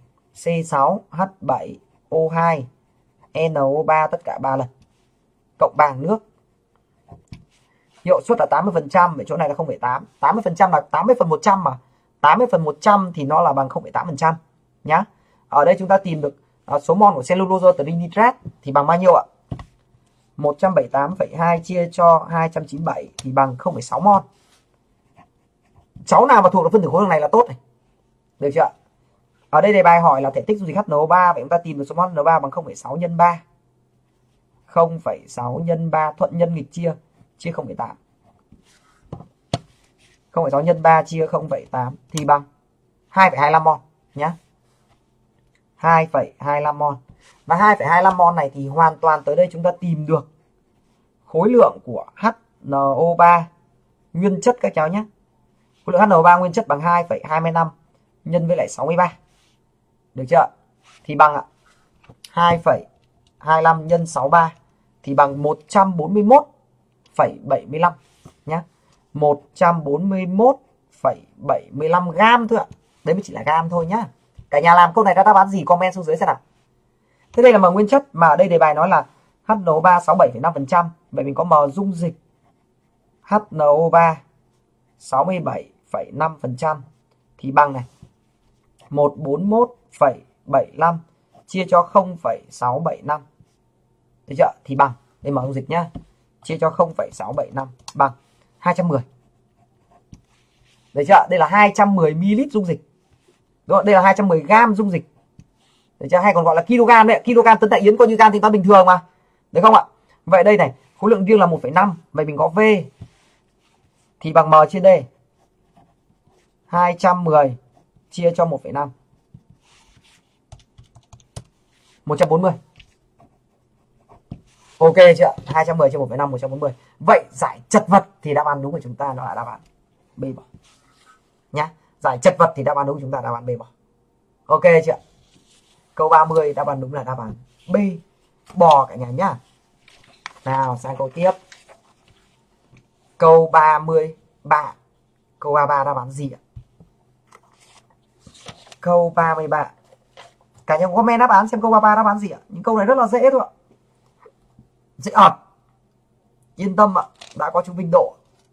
C6H7O2 NO3 tất cả 3 lần cộng bằng nước. Hiệu suất là 80%, ở chỗ này là 0,8. 80% là 80 phần 100 mà. 80 phần 100 thì nó là bằng 0,8% nhá. Ở đây chúng ta tìm được số mol của cellulose trinitrat thì bằng bao nhiêu ạ? 178,2 chia cho 297 thì bằng 0,6 mol. Cháu nào mà thuộc được phân tử khối lượng này là tốt này. Được chưa? Ở đây đề bài hỏi là thể tích dung dịch HNO3, vậy chúng ta tìm được số mol HNO3 bằng 0,6 nhân 3. 0,6 nhân 3 thuận nhân nghịch chia 0,8. 0,6 nhân 3 chia 0,8 thì bằng 2,25 mol nhá. 2,25 mol. Và 2,25 mol này thì hoàn toàn tới đây chúng ta tìm được khối lượng của HNO3 nguyên chất các cháu nhé. Khối lượng HNO3 nguyên chất bằng 2,25 nhân với lại 63. Được chưa? Thì bằng ạ 2,25 nhân 63 thì bằng 141,75 nhé. 141,75 gam thôi ạ. Đấy mới chỉ là gam thôi nhá. Cả nhà làm câu này ra đáp án gì comment xuống dưới xem nào. Thế đây là M nguyên chất, mà ở đây đề bài nói là HNO3 67,5%. Vậy mình có M dung dịch HNO3 67,5% thì bằng này 141,75 chia cho 0,675. Được chưa? Thì bằng, đây M dung dịch nhá, chia cho 0,675 bằng 210. Được chưa? Đây là 210 ml dung dịch. Đúng không? Đây là 210 gam dung dịch. Được chưa? Hay còn gọi là kg đấy, kg tấn tại yến coi như gam tính toán bình thường mà. Được không ạ? Vậy đây này, khối lượng riêng là 1,5, vậy mình có V thì bằng M trên D. 210 chia cho 1,5. 140. Ok chưa? 210 chia 1,5 140. Vậy giải chật vật thì đáp án đúng của chúng ta nó là đáp án B bỏ. Nhá. Giải chật vật thì đáp án đúng của chúng ta đáp án B bỏ. Ok chưa? Câu 30 đáp án đúng là đáp án B bò cả nhà nhá. Nào sang câu tiếp. Câu 33. Câu 33 đáp án gì ạ? Câu 33. Cả nhà comment đáp án xem câu 33 đáp án gì ạ? Những câu này rất là dễ thôi ạ. Dễ ợt. Yên tâm ạ, đã có chú Vinh Độ.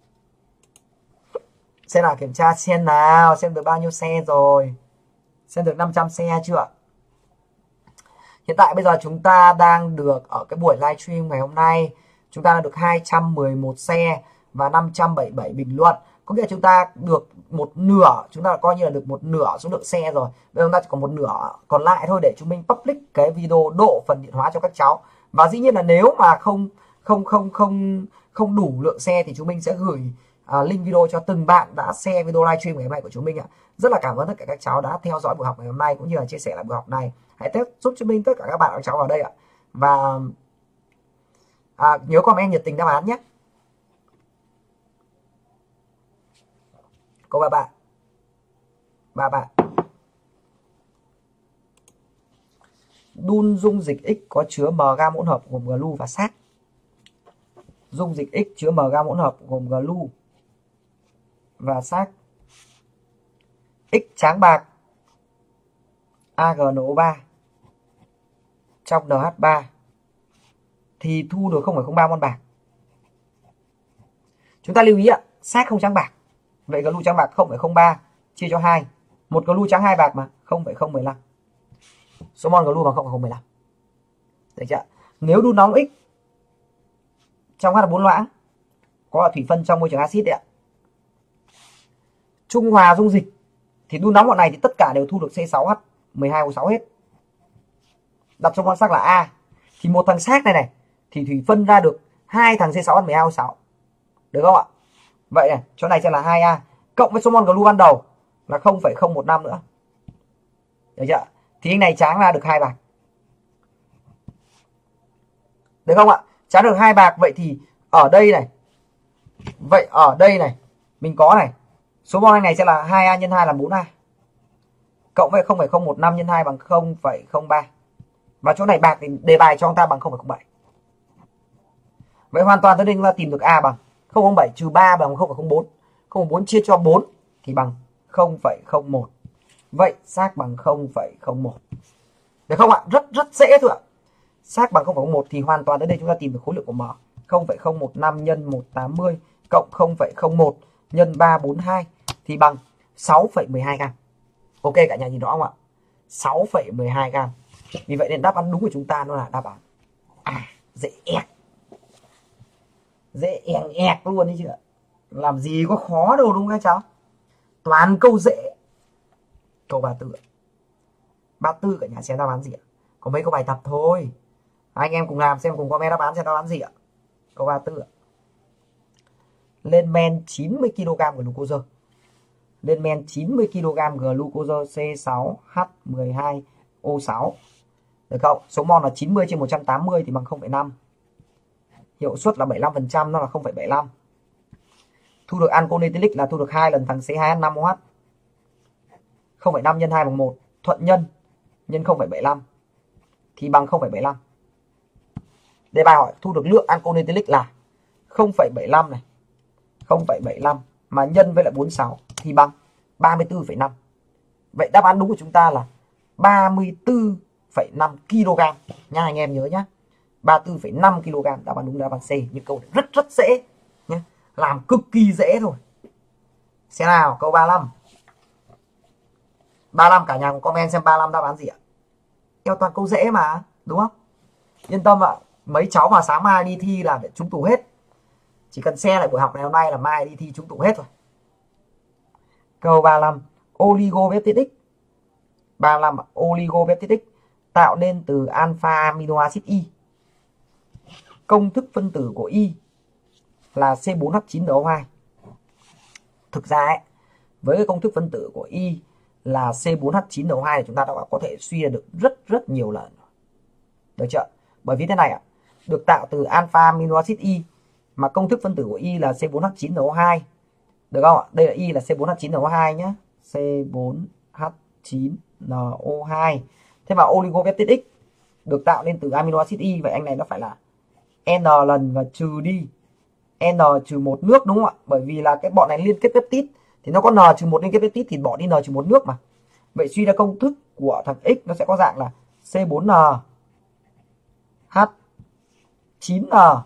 Xem nào, kiểm tra xem nào, xem được bao nhiêu xe rồi. Xem được 500 xe chưa ạ? Hiện tại bây giờ chúng ta đang được ở cái buổi livestream ngày hôm nay, chúng ta đã được 211 xe và 577 bình luận. Có nghĩa là chúng ta được một nửa, chúng ta coi như là được một nửa số lượng xe rồi. Bây giờ chúng ta chỉ còn một nửa còn lại thôi để chúng mình public cái video độ phần điện hóa cho các cháu. Và dĩ nhiên là nếu mà không đủ lượng xe thì chúng mình sẽ gửi link video cho từng bạn đã share video livestream ngày hôm nay của chúng mình ạ. Rất là cảm ơn tất cả các cháu đã theo dõi buổi học ngày hôm nay cũng như là chia sẻ lại buổi học này. Hãy giúp cho mình tất cả các bạn các cháu vào đây ạ. Và nhớ comment nhiệt tình đáp án nhé. Câu 33. 33. Đun dung dịch X có chứa M gam hỗn hợp gồm glu và sắt. Dung dịch X chứa M gam hỗn hợp gồm glu và sắt. X tráng bạc AgNO3 trong NH3 thì thu được 0,03 mol bạc. Chúng ta lưu ý ạ, sắt không trắng bạc. Vậy glu trắng bạc 0,03 chia cho 2. Một glu trắng 2 bạc mà 0,015. Số mol glu bằng 0,015. Được chưa? Nếu đun nóng X trong H4 loãng có là thủy phân trong môi trường axit đấy ạ. Trung hòa dung dịch thì đun nóng bọn này thì tất cả đều thu được C6H12O6 hết. Đặt cho con xác là A. Thì một thằng xác này thì thủy phân ra được 2 thằng C6H12O6. Được không ạ? Vậy này, chỗ này sẽ là 2A cộng với số mol glu ban đầu là 0,015 nữa. Được chưa? thì anh này tráng ra được 2 bạc. Được không ạ? Tráng được 2 bạc. Vậy thì ở đây này. Vậy ở đây này mình có này, số mol anh này sẽ là 2A nhân 2 là 4A. Cộng với 0,015 nhân 2 bằng 0,03. Và chỗ này bạc thì đề bài cho chúng ta bằng 0,07. Vậy hoàn toàn tới đây chúng ta tìm được A bằng 0,07 trừ 3 bằng 0,04. 0,4 chia cho 4 thì bằng 0,01. Vậy xác bằng 0,01. Được không ạ? Rất dễ thôi ạ. Xác bằng 0,01 thì hoàn toàn tới đây chúng ta tìm được khối lượng của M. 0,015 nhân 180 cộng 0,01 nhân 342 thì bằng 6,12 gam. Ok cả nhà nhìn rõ không ạ? 6,12 gam. Vì vậy nên đáp án đúng của chúng ta nó là đáp án dễ ẹc. Dễ ẹc luôn đấy chứ ạ. Làm gì có khó đâu đúng không các cháu? Toàn câu dễ. Câu 34. 34 cả nhà xem đáp án gì ạ? Có mấy câu bài tập thôi. Anh em cùng làm xem, cùng comment đáp án xem đáp án gì ạ? Câu 34 ạ. Lên men 90 kg glucose. Lên men 90 kg glucose C6H12O6. Được không? Số mol là 90 trên 180 thì bằng 0,5. Hiệu suất là 75%, nó là 0,75. Thu được ancol ethylic là thu được 2 lần thằng C2H5OH. 0,5 nhân 2 bằng 1. Thuận nhân 0,75 thì bằng 0,75. Đề bài hỏi thu được lượng ancol ethylic là 0,75 này. 0,75 mà nhân với lại 46 thì bằng 34,5. Vậy đáp án đúng của chúng ta là 34,5 kg nha, anh em nhớ nhá. 34,5 kg đáp án đúng là đáp án C. Những câu này rất dễ nhé, làm cực kỳ dễ thôi. Xem nào, câu 35. 35 cả nhà cùng comment xem 35 đáp án gì ạ? Theo toàn câu dễ mà, đúng không? Yên tâm ạ, mấy cháu mà sáng mai đi thi là để trúng tủ hết. Chỉ cần xe lại buổi học ngày hôm nay là mai đi thi trúng tủ hết rồi. Câu 35. Oligopeptide X. 35. Oligopeptide X tạo nên từ alpha amino acid Y. Công thức phân tử của Y là C4H9NO2. Thực ra ấy, với cái công thức phân tử của Y là C4H9NO2 thì chúng ta đã có thể suy ra được rất nhiều lần. Được chưa? Bởi vì thế này ạ, được tạo từ alpha amino acid Y mà công thức phân tử của Y là C4H9NO2. Được không ạ? Đây là Y là C4H9NO2 nhé. C4H9NO2. Thế mà oligopeptide X được tạo nên từ amino acid Y, vậy anh này nó phải là N lần và trừ đi N trừ 1 nước đúng không ạ? Bởi vì là cái bọn này liên kết peptide thì nó có N trừ 1 liên kết peptide thì bỏ đi N trừ 1 nước mà. Vậy suy ra công thức của thằng X nó sẽ có dạng là C4N H9N.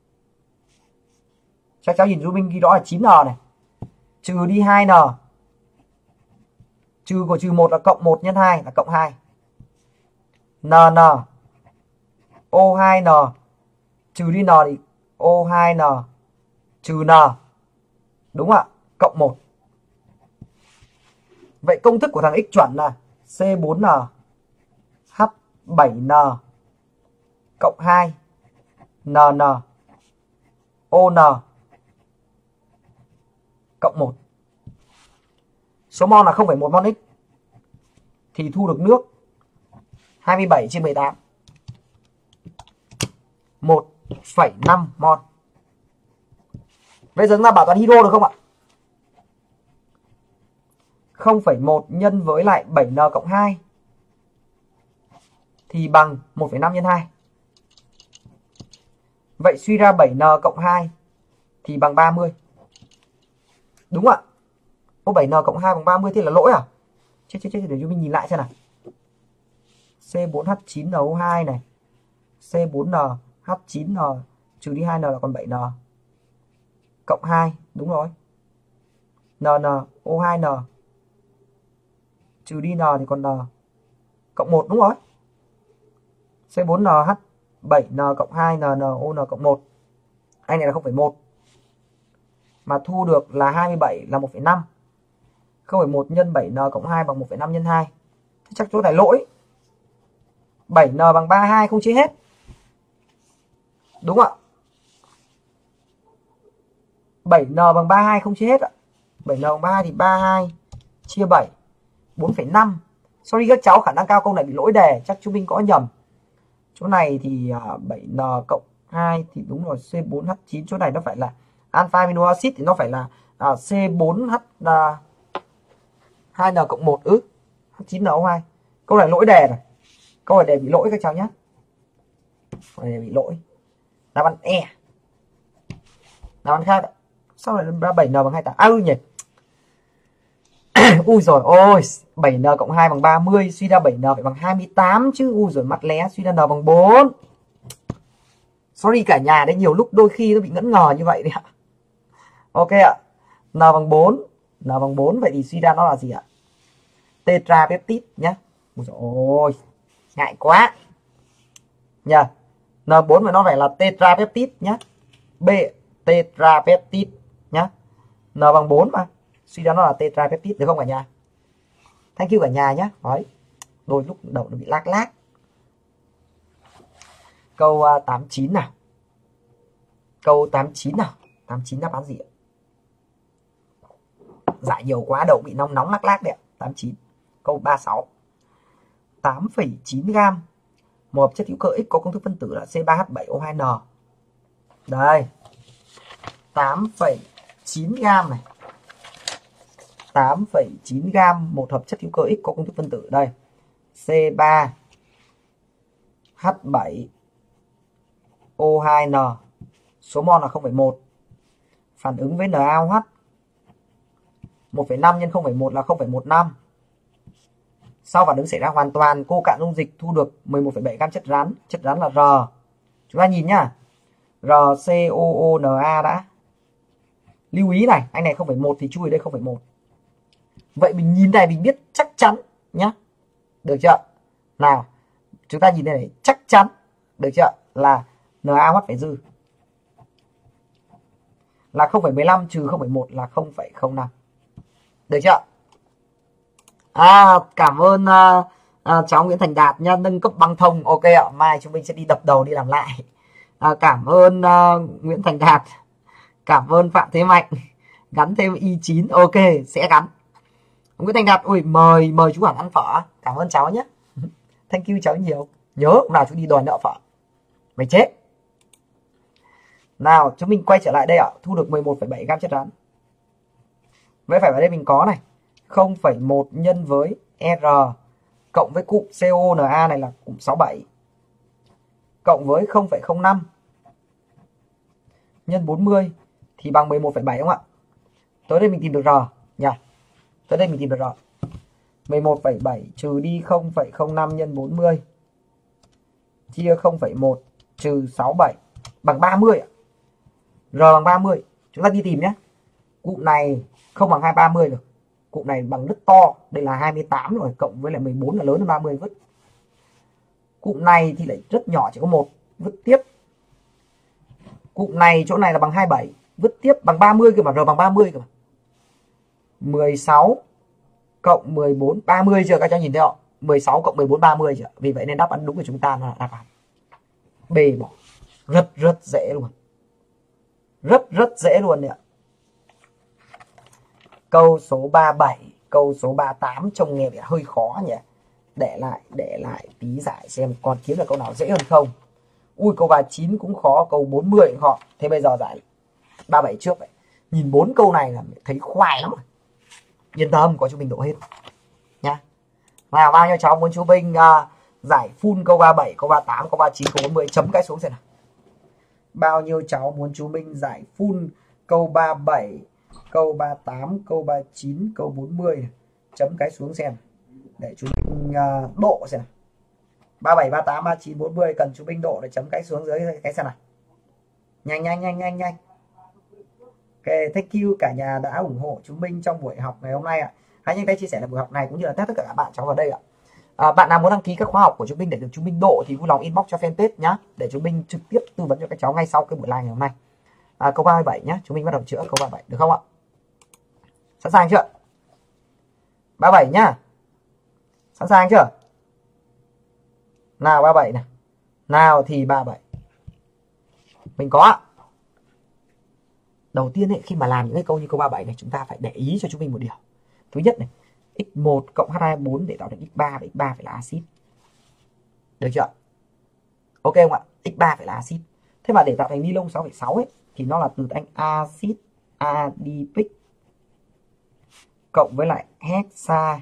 Chắc cháu nhìn giúp mình ghi rõ là 9N này. Trừ đi 2N. Trừ của trừ 1 là cộng 1 nhân 2 là cộng 2. NN. O2N. Trừ đi N thì O2N trừ N. Đúng ạ, cộng 1. Vậy công thức của thằng X chuẩn là C4N H7N cộng 2 NN ON cộng 1. Số mol là 0,1 mol X thì thu được nước 27 trên 18. 1,5 mol. Bây giờ chúng ta bảo toán hydro được không ạ? 0,1 nhân với lại 7N cộng 2 thì bằng 1,5 nhân 2. Vậy suy ra 7N cộng 2 thì bằng 30. Đúng ạ. Ô 7N cộng 2 bằng 30 thì là lỗi à? Chết để chúng mình nhìn lại xem nào. C4H9NO2 này. C4N H9N trừ đi 2N là còn 7N. Cộng 2, đúng rồi. NN O2N trừ đi N thì còn N. Cộng 1 đúng rồi. C4N H7N cộng 2 NN ON cộng 1. Anh này là 0,1. Mà thu được là 27 là 1,5. 0,1 nhân 7N cộng 2 bằng 1,5 nhân 2. Thế chắc chỗ này lỗi. 7N bằng 32 không chia hết. Đúng ạ. 7N bằng 32 không chia hết ạ. 7N bằng 32 thì 32 chia 7 4,5. Sorry các cháu, khả năng cao câu này bị lỗi đề, chắc chúng mình có nhầm. Chỗ này thì 7N cộng 2 thì đúng rồi, C4H9. Chỗ này nó phải là alpha amino acid thì nó phải là C4H 2N cộng 1 H9NO2. Câu này lỗi đề rồi. Câu này đề bị lỗi các cháu nhé. Câu này bị lỗi. Đáp án E. Đáp án khác. Sao lại 7N bằng 28? Nhỉ. Ui rồi ôi, 7N cộng 2 bằng 30, suy ra 7N phải bằng 28 chứ. Ui rồi mắt lé, suy ra N bằng 4. Sorry cả nhà đấy, nhiều lúc đôi khi nó bị ngẫn ngờ như vậy đấy ạ. Ok ạ. N bằng 4. N bằng 4, vậy thì suy ra nó là gì ạ? Tetrapeptide nhá. Ui dồi ôi, ngại quá nhờ. N4 mà nó phải là tetrapeptide nhá. B tetrapeptide nhá. N bằng 4 mà, suy ra nó là tetrapeptide được không cả nhà? Thank you cả nhà nhé. Đấy, đôi lúc đầu nó bị lag lag. Câu 89 nào. Câu 89 nào. 89 đáp án gì ạ? Giải nhiều quá đầu bị nóng lag lag đấy ạ. 89. Câu 36. 8,9 gam một hợp chất hữu cơ X có công thức phân tử là C3H7O2N. Đây. 8,9 gam này. 8,9 gam một hợp chất hữu cơ X có công thức phân tử đây. C3H7O2N. Số mol là 0,1. Phản ứng với NaOH 1,5 nhân 0,1 là 0,15. Sau phản ứng xảy ra hoàn toàn, cô cạn dung dịch thu được 11,7 gam chất rắn. Chất rắn là R. Chúng ta nhìn nhá. RCOONA đã. Lưu ý này, anh này 0,1 thì chui đây 0,1. Vậy mình nhìn này mình biết chắc chắn nhá. Được chưa? Nào, chúng ta nhìn đây này, chắc chắn. Được chưa? Là NaOH phải dư. Là 0,15 trừ 0,1 là 0,05. Được chưa? Cảm ơn cháu Nguyễn Thành Đạt nha, nâng cấp băng thông. Ok ạ, mai chúng mình sẽ đi đập đầu đi làm lại. Cảm ơn Nguyễn Thành Đạt. Cảm ơn Phạm Thế Mạnh. Gắn thêm Y9. Ok, sẽ gắn. Nguyễn Thành Đạt, ui mời chú Hẳn ăn phở. Cảm ơn cháu nhé. Thank you cháu nhiều. Nhớ hôm nào chú đi đòi nợ phở mày chết. Nào, chúng mình quay trở lại đây ạ. Thu được 11,7 gam chất rắn. Vậy phải ở đây mình có này 0,1 nhân với R cộng với cụm CONA này là cụm 67 cộng với 0,05 nhân 40 thì bằng 11,7 không ạ? Tới đây mình tìm được R nhỉ? Tới đây mình tìm được R. 11,7 trừ đi 0,05 nhân 40 chia 0,1 trừ 67 bằng 30 ạ. R bằng 30. Chúng ta đi tìm nhé. Cụm này không bằng 230 được. Cụm này bằng rất to. Đây là 28 rồi. Cộng với lại 14 là lớn hơn 30 vứt. Cụm này thì lại rất nhỏ, chỉ có 1. Vứt tiếp. Cụm này chỗ này là bằng 27. Vứt tiếp bằng 30 cơ mà. R bằng 30 cơ mà. 16 cộng 14. 30 chưa? Các cháu nhìn thấy không? 16 cộng 14 30 chưa? Vì vậy nên đáp án đúng của chúng ta là đáp án B bỏ. Rất dễ luôn. Rất dễ luôn đấy ạ. Câu số 37, câu số 38 trông nghe vẻ hơi khó nhỉ. Để lại tí giải xem còn kiếm được câu nào dễ hơn không. Ui câu 39 cũng khó, câu 40 cũng khó. Thế bây giờ giải 37 trước vậy. Nhìn 4 câu này là thấy khoai lắm rồi. Yên tâm, có chú Minh độ hết nhá. Nào bao nhiêu cháu muốn chú Minh giải full câu 37, câu 38, câu 39, câu 40 chấm cái xuống xem nào. Bao nhiêu cháu muốn chú Minh giải full câu 37, câu 38, câu 39, câu 40 này. Chấm cái xuống xem. Để chú Minh độ xem nào. 37, 38, 39, 40 cần chú Minh độ để chấm cái xuống dưới cái xem nào. Nhanh. Ok, thank you cả nhà đã ủng hộ chúng mình trong buổi học ngày hôm nay ạ. Hãy nhanh tay chia sẻ là buổi học này cũng như là tất cả các bạn cháu vào đây ạ. Bạn nào muốn đăng ký các khóa học của chúng mình để được chúng mình độ thì vui lòng inbox cho fanpage nhá, để chúng mình trực tiếp tư vấn cho các cháu ngay sau cái buổi live ngày hôm nay. Câu 37 nhá, chúng mình bắt đầu chữa câu 37 được không ạ? Sẵn sàng chưa? 37 nhá. Sẵn sàng chưa? Nào 37 này. Nào thì 37. Mình có ạ. Đầu tiên ấy, khi mà làm những cái câu như câu 37 này chúng ta phải để ý cho chúng mình một điều. Thứ nhất này, X1 cộng H24 để tạo thành X3 và X3 phải là axit. Được chưa? Ok không ạ? X3 phải là axit. Thế mà để tạo thành ni lông 6,6 ấy thì nó là từ anh axit adipic cộng với lại hexa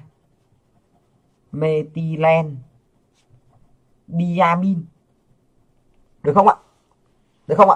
methylen diamin. Được không ạ? Được không ạ?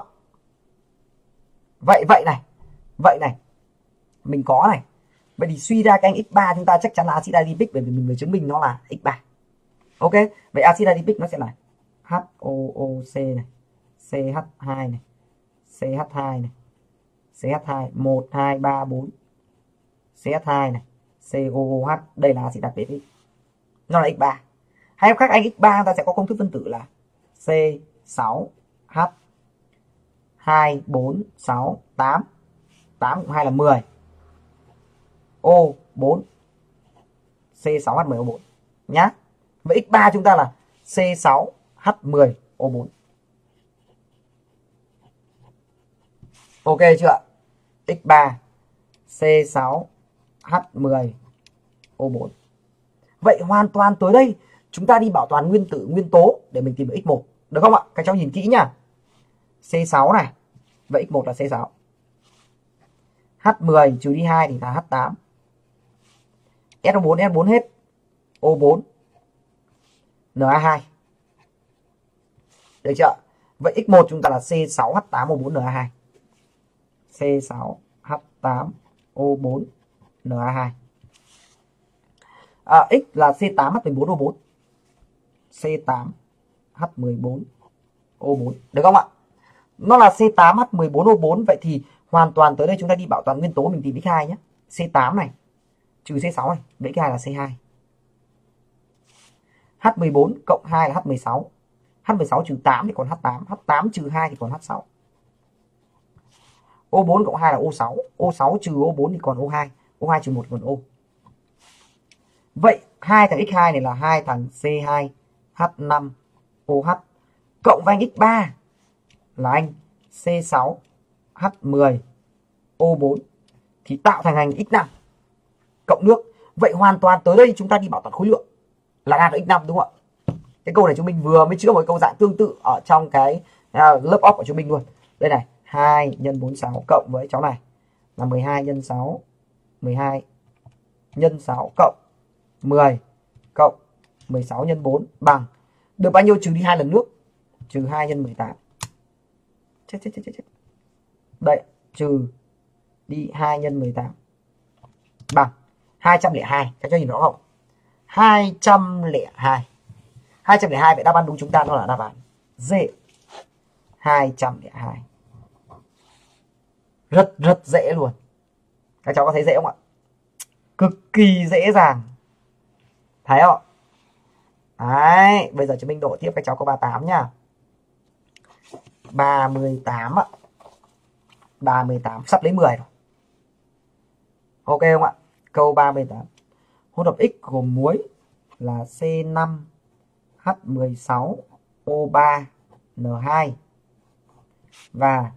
Vậy này. Mình có này. Vậy thì suy ra cái anh X3 chúng ta chắc chắn là axit adipic, bởi vì mình vừa chứng minh nó là X3. Ok, vậy axit adipic nó sẽ là HOOC này, CH2 này, CH2 này, CH2 1 2 3 4. CH2 này, COOH, đây là axit adipic. Nó là X3. Hay khác anh X3 ta sẽ có công thức phân tử là C6H 2 4 6 8. 8 cộng 2 là 10. O4. C6H10O4 nhá. Vậy X3 chúng ta là C6H10O4. Ok chưa? X3 C6H10O4. Vậy hoàn toàn tới đây chúng ta đi bảo toàn nguyên tử nguyên tố để mình tìm được X1. Được không ạ? Các cháu nhìn kỹ nhá. C6 này. Vậy X1 là C6. H10 trừ đi 2 thì là H8. SO4, S4 hết. O4. Na2. Được chưa? Vậy X1 chúng ta là C6H8O4Na2. C6H8O4Na2. X là C8H14O4. C8H14O4. Được không ạ? Nó là C8H14O4. Vậy thì hoàn toàn tới đây chúng ta đi bảo toàn nguyên tố mình tìm X2 nhé. C8 này trừ C6 này, vậy X2 là C2. H14 cộng 2 là H16. H16 trừ 8 thì còn H8. H8 trừ 2 thì còn H6. O4 cộng 2 là O6. O6 trừ O4 thì còn O2. O2 trừ 1 còn O. Vậy hai thằng X2 này là hai thằng C2H5OH cộng với anh X3 là anh C6H10O4 thì tạo thành hành X5 cộng nước. Vậy hoàn toàn tới đây chúng ta đi bảo toàn khối lượng là đạt được X5 đúng không ạ? Cái câu này chúng mình vừa mới chữa một câu dạng tương tự ở trong cái lớp off của chúng mình luôn. Đây này, 2 nhân 46 cộng với cháu này là 12 nhân 6, 12 nhân 6 cộng 10 cộng 16 nhân 4 bằng được bao nhiêu? Trừ đi 2 lần nước, trừ 2 nhân 18. Chết. Đây, trừ đi 2 nhân 18 bằng 202. Các cháu nhìn rõ không? 202. 202, vậy đáp án đúng chúng ta nó là đáp án D. 202. Rất dễ luôn. Các cháu có thấy dễ không ạ? Cực kỳ dễ dàng. Thấy không? Đấy, bây giờ chúng mình độ tiếp các cháu câu 38 nhá. 38 ạ. 38 sắp lấy 10 rồi. Ok không ạ? Câu 38. Hỗn hợp X gồm muối là C5H16O3N2 và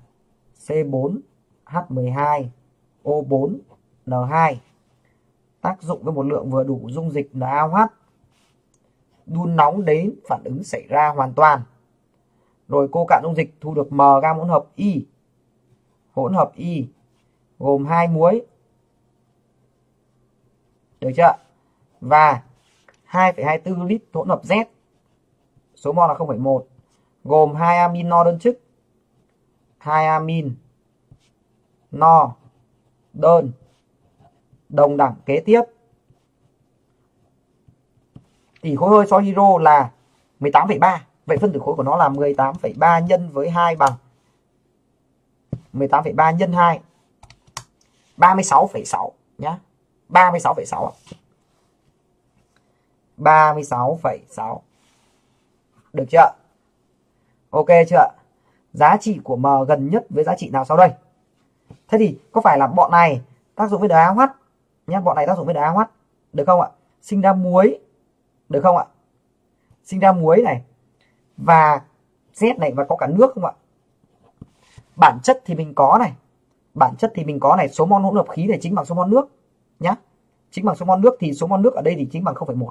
C4H12O4N2 tác dụng với một lượng vừa đủ dung dịch NaOH. Đun nóng đến phản ứng xảy ra hoàn toàn. Rồi cô cạn dung dịch thu được M gam hỗn hợp Y. Hỗn hợp Y gồm 2 muối. Được chưa? Và 2,24 lít hỗn hợp Z. Số mol là 0,1. Gồm 2 amin no đơn chức. 2 amin no đơn đồng đẳng kế tiếp. Tỷ khối hơi so hydro là 18,3. Vậy phân tử khối của nó là 18,3 nhân với 2 bằng 18,3 nhân 2 36,6 nhá. 36,6 ạ. 36,6. Được chưa? Ok chưa? Giá trị của M gần nhất với giá trị nào sau đây? Thế thì có phải là bọn này tác dụng với NaOH nhá, bọn này tác dụng với NaOH được không ạ? Sinh ra muối được không ạ? Sinh ra muối này và Z này và có cả nước không ạ? Bản chất thì mình có này. Bản chất thì mình có này, số mol hỗn hợp khí này chính bằng số mol nước nhá. chính bằng số mol nước, thì số mol nước ở đây thì chính bằng 0,1.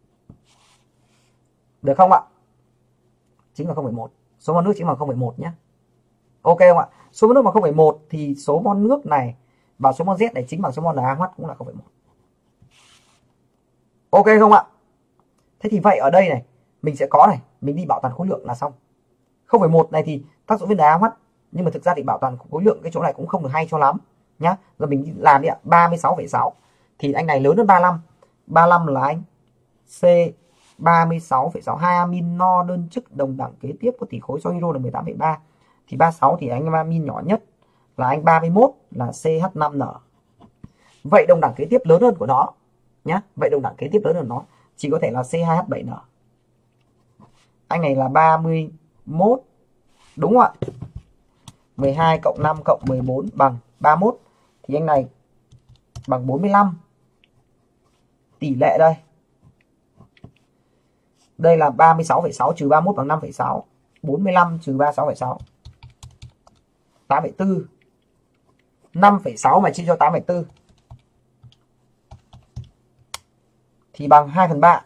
Được không ạ? Chính là 0,1. Số mol nước chính bằng 0,1 nhé. Ok không ạ? Số mol nước bằng 0,1 thì số mol nước này và số mol Z này chính bằng số mol NaOH cũng là 0,1. Ok không ạ? Thế thì vậy ở đây này, mình sẽ có này, mình đi bảo toàn khối lượng là xong. 0,1 này thì tác dụng với NaOH, nhưng mà thực ra thì bảo toàn khối lượng cái chỗ này cũng không được hay cho lắm nhá. Rồi mình đi làm đi ạ, 36,6 thì anh này lớn hơn 35. 35 là anh C 36,6, hai amin no đơn chức đồng đẳng kế tiếp có tỷ khối cho hydro là 18,3. Thì 36 thì anh amin nhỏ nhất là anh 31 là CH5N. Vậy đồng đẳng kế tiếp lớn hơn của nó nhá. Vậy đồng đẳng kế tiếp lớn hơn nó chỉ có thể là C2H7N. Anh này là 31. Đúng không ạ? 12 cộng 5 cộng 14 bằng 31. Thì anh này bằng 45. Tỷ lệ đây. Đây là 36,6 trừ 31 bằng 5,6. 45 trừ 36,6. 8,4. 5,6 mà chia cho 8,4 thì bằng 2/3.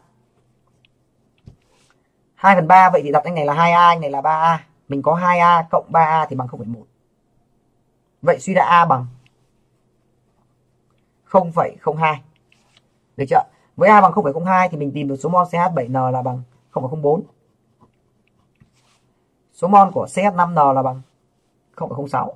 2/3 vậy thì đặt anh này là 2A, anh này là 3A. Mình có 2A cộng 3A thì bằng 0,1. Vậy suy ra A bằng 0,02. Được chưa? Với A bằng 0,02 thì mình tìm được số mol CH7N là bằng 0,04. Số mol của CH5N là bằng 0,06.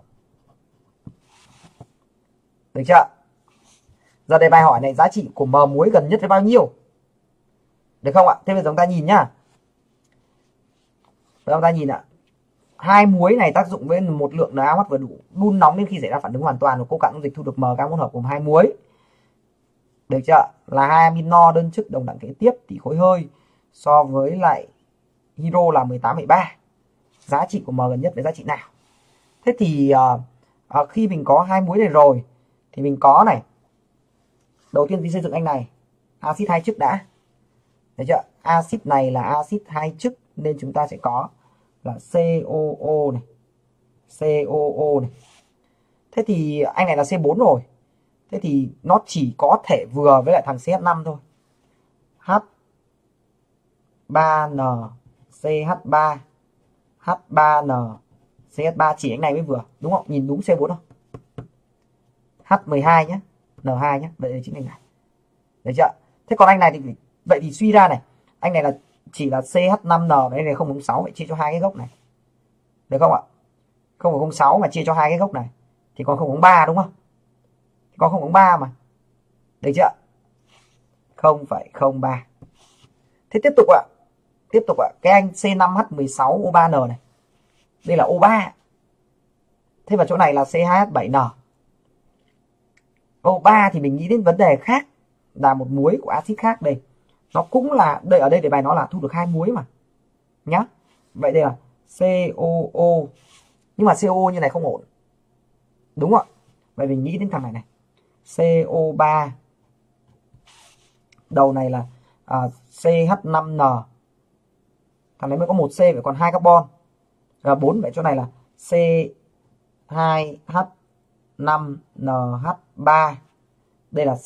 Được chưa? Giờ đề bài hỏi này giá trị của M muối gần nhất với bao nhiêu? Được không ạ? Thế bây giờ chúng ta nhìn nhá. Bây giờ chúng ta nhìn ạ. Hai muối này tác dụng với một lượng NaOH vừa đủ, đun nóng đến khi xảy ra phản ứng hoàn toàn và cô cạn dung dịch thu được M các hỗn hợp gồm hai muối. Được chưa? Là hai amin no đơn chức đồng đẳng kế tiếp tỷ khối hơi so với lại hydro là 18,3. Giá trị của M gần nhất với giá trị nào? Thế thì khi mình có hai muối này rồi thì mình có này. Đầu tiên thì xây dựng anh này, axit hai chức đã. Được chưa? Axit này là axit hai chức nên chúng ta sẽ có là COO này. COO này. Thế thì anh này là C4 rồi. Thế thì nó chỉ có thể vừa với lại thằng CH5 thôi. H3N CH3 H3N CH3 chỉ anh này mới vừa, đúng không? Nhìn đúng C4 không? H12 nhé, N2 nhé, vậy chính anh này. Được chưa? Thế còn anh này thì vậy thì suy ra này, anh này là chỉ là CH5N, đây này 0,06 vậy chia cho hai cái gốc này. Được không ạ? 0,06 mà chia cho hai cái gốc này thì còn 0,03 đúng không? Thì còn 0,03 mà. Được chưa? 0,03. Thế tiếp tục ạ. Tiếp tục ạ, cái anh C5H16O3N này. Đây là O3. Thế vào chỗ này là C2H7N. O3 thì mình nghĩ đến vấn đề khác, là một muối của axit khác đây. Nó cũng là đây, ở đây đề bài nó là thu được hai muối mà. Nhá. Vậy đây là COO. Nhưng mà COO như này không ổn. Đúng không ạ? Vậy mình nghĩ đến thằng này này. CO3. Đầu này là CH5N. Thằng này mới có một C vậy còn 2 carbon. Rồi 4 vậy chỗ này là C2H5NH3. Đây là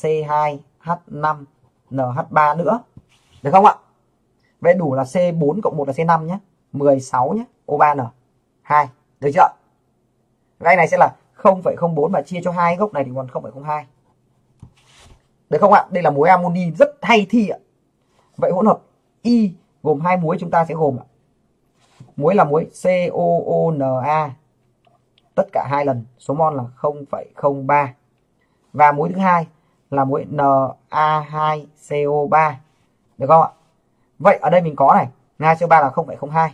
C2H5NH3 nữa. Được không ạ? Vậy đủ là C4 cộng 1 là C5 nhé. 16 nhé. O3N 2. Được chưa? Vậy này sẽ là 0,04 và chia cho hai gốc này thì còn 0,02. Được không ạ? Đây là muối amoni rất hay thi ạ. Vậy hỗn hợp Y gồm hai muối chúng ta sẽ gồm muối là muối COONA tất cả hai lần, số mol là 0,03. Và muối thứ hai là muối Na2CO3. Được không ạ? Vậy ở đây mình có này, Na2CO3 là 0,02.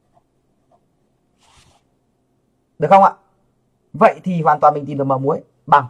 Được không ạ? Vậy thì hoàn toàn mình tìm được M muối bằng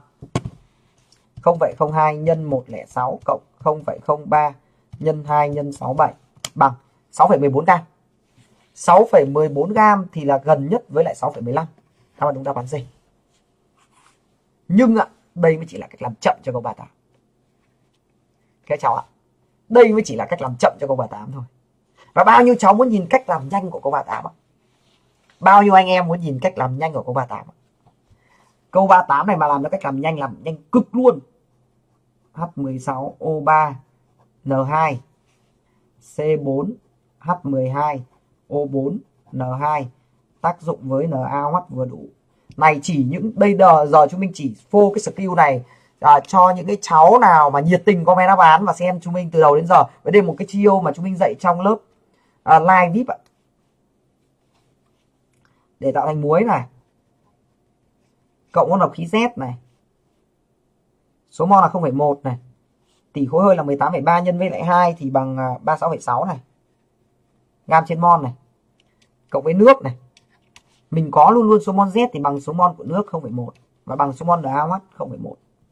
0,02 nhân 106 cộng 0,03 nhân 2 nhân 67 bằng 6,14 gam. 6,14 gam thì là gần nhất với lại 6,15. Các bạn chúng ta bán gì? Nhưng ạ, đây mới chỉ là cách làm chậm cho câu 38. Các cháu ạ, đây mới chỉ là cách làm chậm cho câu 38 thôi. Và bao nhiêu cháu muốn nhìn cách làm nhanh của câu 38 ạ? Bao nhiêu anh em muốn nhìn cách làm nhanh của câu 38 ạ? Câu 38 này mà làm được cách làm nhanh cực luôn. H16O3N2, C4H12O4N2, tác dụng với NaOH vừa đủ. Này chỉ những đây giờ chúng mình chỉ phô cái skill này cho những cái cháu nào mà nhiệt tình comment đáp án và xem chúng mình từ đầu đến giờ. Với đây một cái chiêu mà chúng mình dạy trong lớp live VIP ạ. Để tạo thành muối này, cộng hỗn hợp khí Z này, số mol là 0,1 này, tỷ khối hơi là 18,3 nhân với lại 2 thì bằng 36,6 này, gam trên mol này, cộng với nước này. Mình có luôn luôn số mol Z thì bằng số mol của nước 0,1 và bằng số mol NaOH 0,1.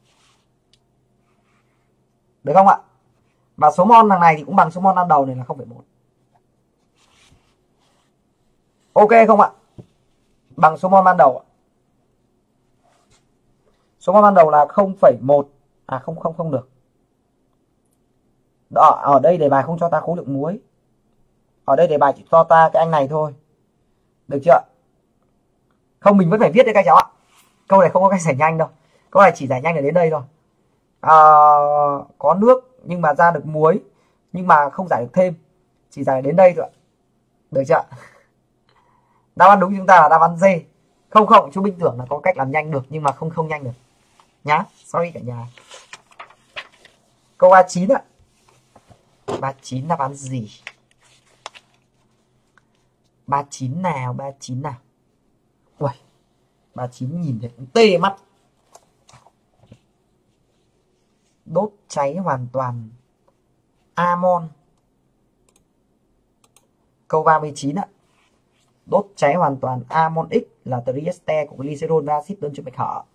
Được không ạ? Và số mol đằng này thì cũng bằng số mol ban đầu này là 0,1. Ok không ạ? Bằng số mol ban đầu ạ. Số mol ban đầu là 0,1. Không được. Đó, ở đây đề bài không cho ta khối lượng muối. Ở đây đề bài chỉ cho ta cái anh này thôi. Được chưa? Không, mình vẫn phải viết đấy các cháu ạ. Câu này không có cách giải nhanh đâu. Câu này chỉ giải nhanh là đến đây thôi. Có nước nhưng mà ra được muối, nhưng mà không giải được thêm, chỉ giải đến đây thôi ạ. Được chưa? Đáp án đúng chúng ta là đáp án D. Không, chú Minh tưởng là có cách làm nhanh được nhưng mà không nhanh được nhá. Sorry cả nhà. Câu 39 ạ. 39 đáp án gì? 39 nào? 39 nào? Ui, 39 nhìn thấy cũng tê mắt. Đốt cháy hoàn toàn amon. Câu 39 ạ. Đốt cháy hoàn toàn amon X là triester của glycerol và axit đơn chung bạch hở.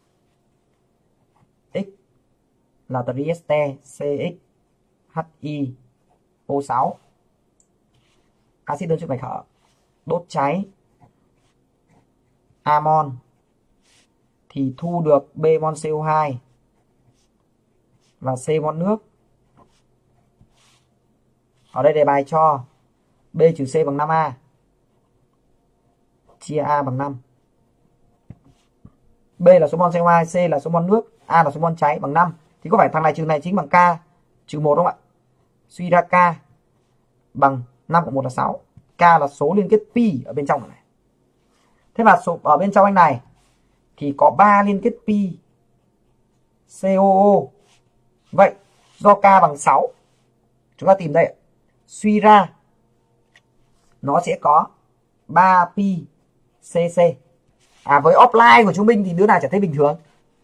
X là triester CXHiO6, axit đơn chung bạch hở. Đốt cháy amon thì thu được B mol CO2 và C mol nước. Ở đây đề bài cho B trừ C bằng 5A, chia A bằng 5. B là số mol CO2, C là số mol nước, A là số mol cháy bằng 5. Thì có phải thằng này trừ này chính bằng K trừ 1 không ạ? Suy ra K bằng 5 cộng 1 là 6. K là số liên kết pi ở bên trong này. Thế mà ở bên trong anh này thì có 3 liên kết pi COO. Vậy do K bằng 6, chúng ta tìm đây, suy ra nó sẽ có 3 pi CC. Với offline của chúng mình thì đứa nào chả thấy bình thường.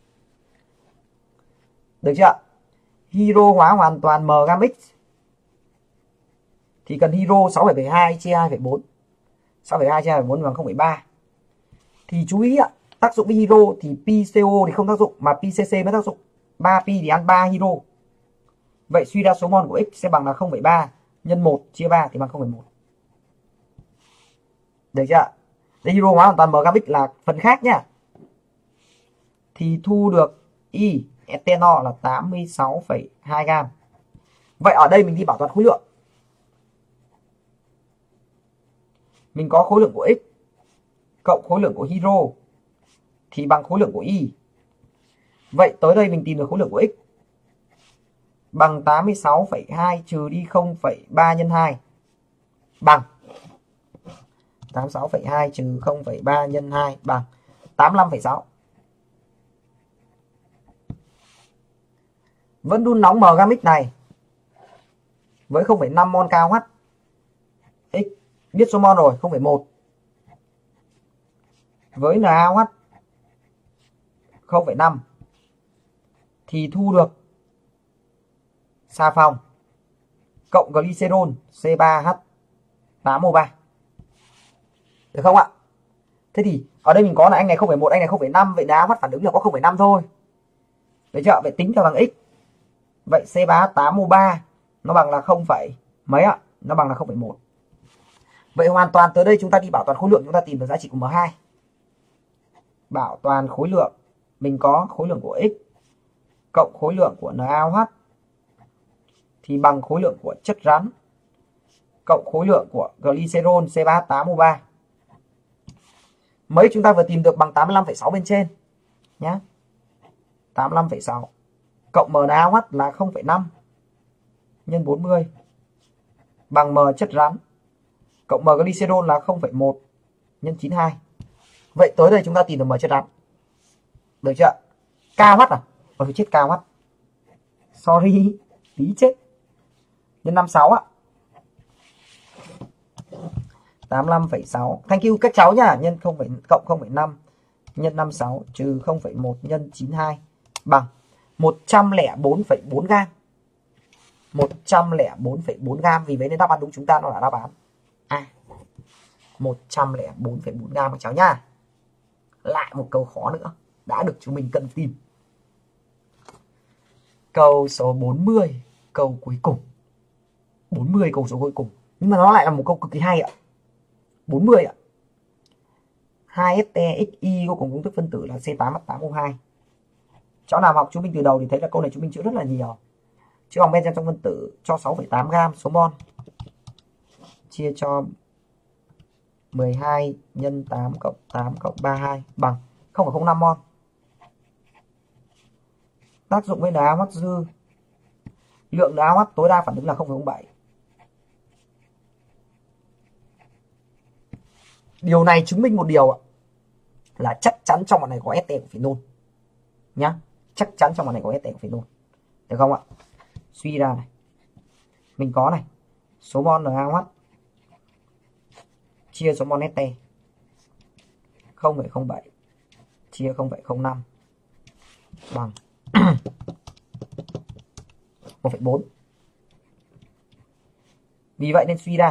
Được chưa? Hydro hóa hoàn toàn M gam X thì cần hydro 6,72 chia 2,4. 6,2 chia 2,4 bằng 0,3. Thì chú ý ạ, tác dụng với hydro thì PCO thì không tác dụng mà PCC mới tác dụng. 3 pi thì ăn 3 hydro. Vậy suy ra số mol của X sẽ bằng là 0,3 nhân 1 chia 3 thì bằng 0,1. Được chưa? Đây hydro hóa hoàn toàn M gam X là phần khác nhá. Thì thu được Y ethanol là 86,2 gam. Vậy ở đây mình đi bảo toàn khối lượng. Mình có khối lượng của X cộng khối lượng của hydro thì bằng khối lượng của Y. Vậy tới đây mình tìm được khối lượng của X bằng 86,2 trừ đi 0,3 nhân 2 bằng 86,2 trừ 0,3 nhân 2 bằng 85,6. Vẫn đun nóng M gam X này với 0,5 mol KOH. X biết số mol rồi, 0,1 với NaOH 0,5 thì thu được xà phòng cộng glycerol C3H8O3. Được không ạ? Thế thì ở đây mình có là anh này 0,1, anh này 0,5, vậy NaOH phản ứng là có 0,5 thôi. Được chưa? Vậy tính theo thằng X. Vậy C3H8O3 nó bằng là 0, mấy ạ? Nó bằng là 0,1. Vậy hoàn toàn tới đây chúng ta đi bảo toàn khối lượng, chúng ta tìm được giá trị của M2. Bảo toàn khối lượng, mình có khối lượng của X cộng khối lượng của NaOH thì bằng khối lượng của chất rắn cộng khối lượng của glycerol C3H8O3. Mấy chúng ta vừa tìm được bằng 85,6 bên trên nhé. 85,6. cộng MnAOH là 0,5 nhân 40 bằng M chất rắn cộng M glycerol là 0,1 nhân 92. Vậy tới đây chúng ta tìm được M chất rắn. Được chưa? KH à? Ôi chết KH. Sorry, tí chết. Nhân 56 ạ. 85,6. Thank you các cháu nhá. Nhân 0, cộng 0,5 nhân 56 trừ 0,1 nhân 92 bằng 104,4 gam. 104,4 gam. Vì vậy nên đáp án đúng chúng ta nó là đáp án A. 104,4 gam các cháu nhá. Lại một câu khó nữa đã được chúng mình cần tìm. Câu số 40, câu cuối cùng. 40 câu số cuối cùng. Nhưng mà nó lại là một câu cực kỳ hay ạ. 40 ạ. 2STXY có cùng công thức phân tử là C8H8O2. Cháu nào học chúng mình từ đầu thì thấy là câu này chúng mình chữa rất là nhiều. Chữa bằng benzen trong phân tử cho 6,8 gam số mol chia cho 12 nhân 8 cộng 8 cộng 32 bằng 0,05 mol. Tác dụng với NaOH dư. Lượng NaOH tối đa phản ứng là 0,07. Điều này chứng minh một điều ạ, là chắc chắn trong bọn này có este của phenol nhá. Chắc chắn trong bọn này có este của phenol. Được không ạ? Suy ra này. Mình có này, số mol NaOH chia số mol este 0,07 chia 0,05 bằng 1,4. Vì vậy nên suy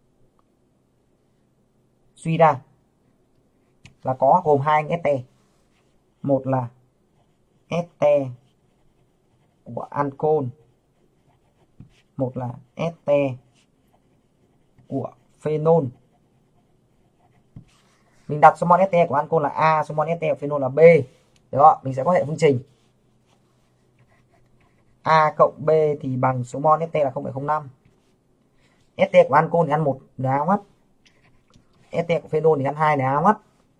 ra là có gồm hai anh este. Một là este của ancol, một là este của phenol. Mình đặt số mol este của ancol là A, số mol este của phenol là B. Đó, mình sẽ có hệ phương trình A cộng B thì bằng số mol este là 0,05. Este của ancol thì ăn 1 NaOH. Este của phenol thì ăn 2 NaOH.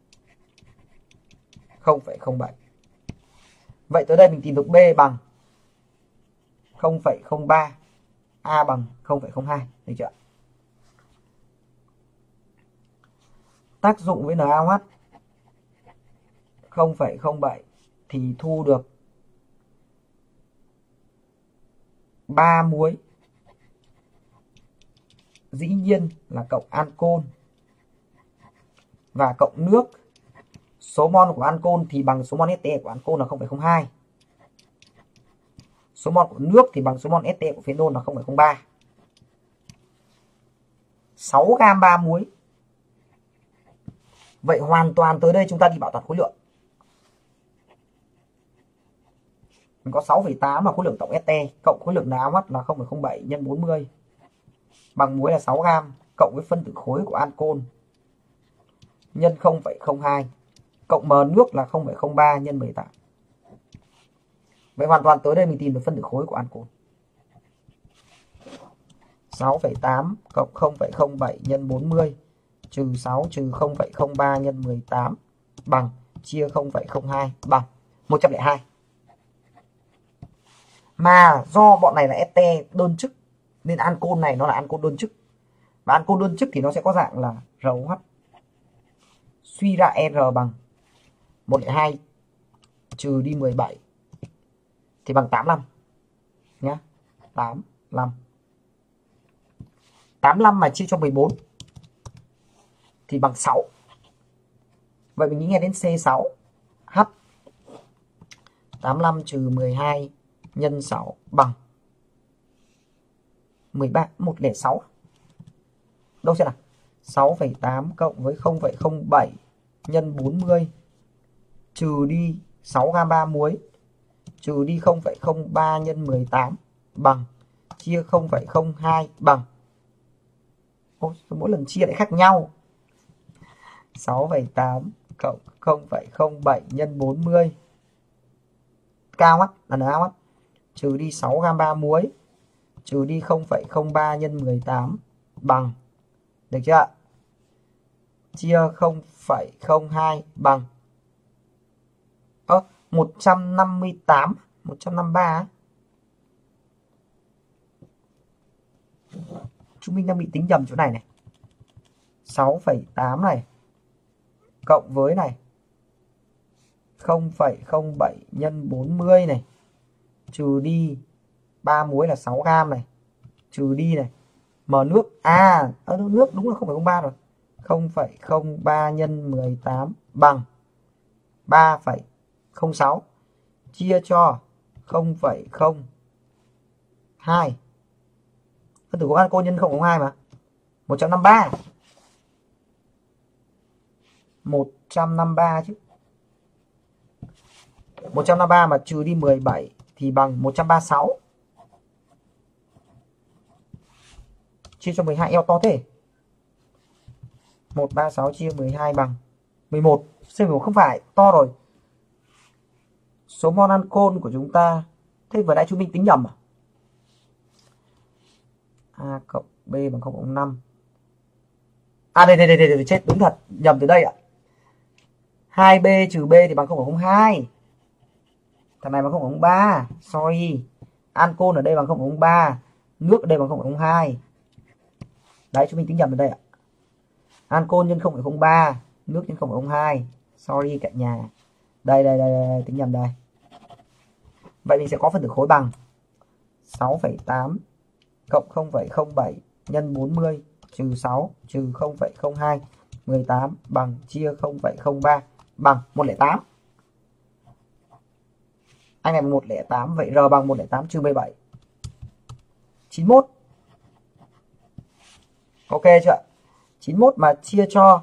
0,07. Vậy tới đây mình tìm được B bằng 0,03, A bằng 0,02, được chưa? Tác dụng với NaOH 0,07 thì thu được 3 muối. Dĩ nhiên là cộng ancol và cộng nước. Số mol của ancol thì bằng số mol este của ancol là 0,02. Số mol của nước thì bằng số mol este của phenol là 0,03. 6 gam 3 muối. Vậy hoàn toàn tới đây chúng ta đi bảo toàn khối lượng. Mình có 6,8 là khối lượng tổng este cộng khối lượng NaOH là 0,07 nhân 40 bằng muối là 6 gam cộng với phân tử khối của ancol nhân 0,02 cộng m nước là 0,03 nhân 18. Vậy hoàn toàn tới đây mình tìm được phân tử khối của ancol. 6,8 cộng 0,07 nhân 40 trừ 6 trừ 0,03 nhân 18 bằng chia 0,02 bằng 102. Mà do bọn này là este đơn chức nên ancol này nó là ancol đơn chức. Và ancol đơn chức thì nó sẽ có dạng là ROH. Suy ra R bằng 102 trừ đi 17 thì bằng 85 nhá. 85. 85 mà chia cho 14 thì bằng 6. Vậy mình nghĩ nghe đến C6 H. 85 trừ 12 nhân 6 bằng 13, 106. Đâu xem nào. 6,8 cộng với 0,07 nhân 40 trừ đi 6 gam 3 muối trừ đi 0,03 nhân 18 bằng chia 0,02 bằng. Ôi, mỗi lần chia lại khác nhau. 6,8 cộng 0,07 nhân 40 KH là NaOH trừ đi 6 gam 3 muối trừ đi 0,03 nhân 18 bằng, được chưa? Chia 0,02 bằng 158 153. Chúng mình đang bị tính nhầm chỗ này này. 6,8 này cộng với này 0,07 nhân 40 này, trừ đi 3 muối là 6 gam này, trừ đi này m nước, nước đúng là 0,03 rồi, 0,03 nhân 18 bằng 3,06 chia cho 0,02. Phân tử có ancol nhân 0,02 mà 153. 153 chứ. 153 mà trừ đi 17 thì bằng 136. Chia cho 12 eo to thế. 136 chia 12 bằng 11. C11 không phải, to rồi. Số mol ancol của chúng ta, thế vừa nãy chúng mình tính nhầm à? A cộng B bằng 0,05. Đây, chết, đúng thật, nhầm từ đây ạ. 2B trừ B thì bằng 0,02. Thằng này bằng 0,03. Sorry. Ancol ở đây bằng 0,03. Nước ở đây bằng 0,02. Đấy, chúng mình tính nhầm ở đây ạ. Ancol nhân 0,03. Nước nhân 0,02. Sorry cả nhà. Đây, tính nhầm đây. Vậy mình sẽ có phân tử khối bằng 6,8 cộng 0,07 nhân 40 trừ 6 trừ 0,02 18 bằng chia 0,03 bằng 108. Anh này 108, vậy R bằng 108 trừ 17. 91. Ok chưa? 91 mà chia cho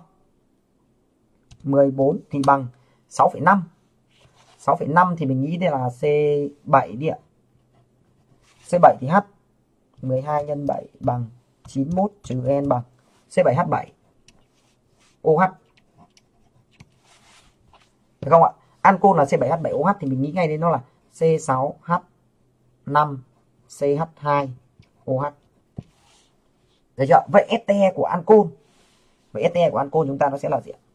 14 thì bằng 6,5. 6,5 thì mình nghĩ đây là C7 đi ạ. C7 thì H 12 nhân 7 bằng 91 trừ N bằng C7H7 OH. Được không ạ? Ancol là C7H7OH thì mình nghĩ ngay đến nó là C6H5CH2OH. Được chưa? Vậy STE của ancol. Vậy STE của ancol chúng ta nó sẽ là gì ạ?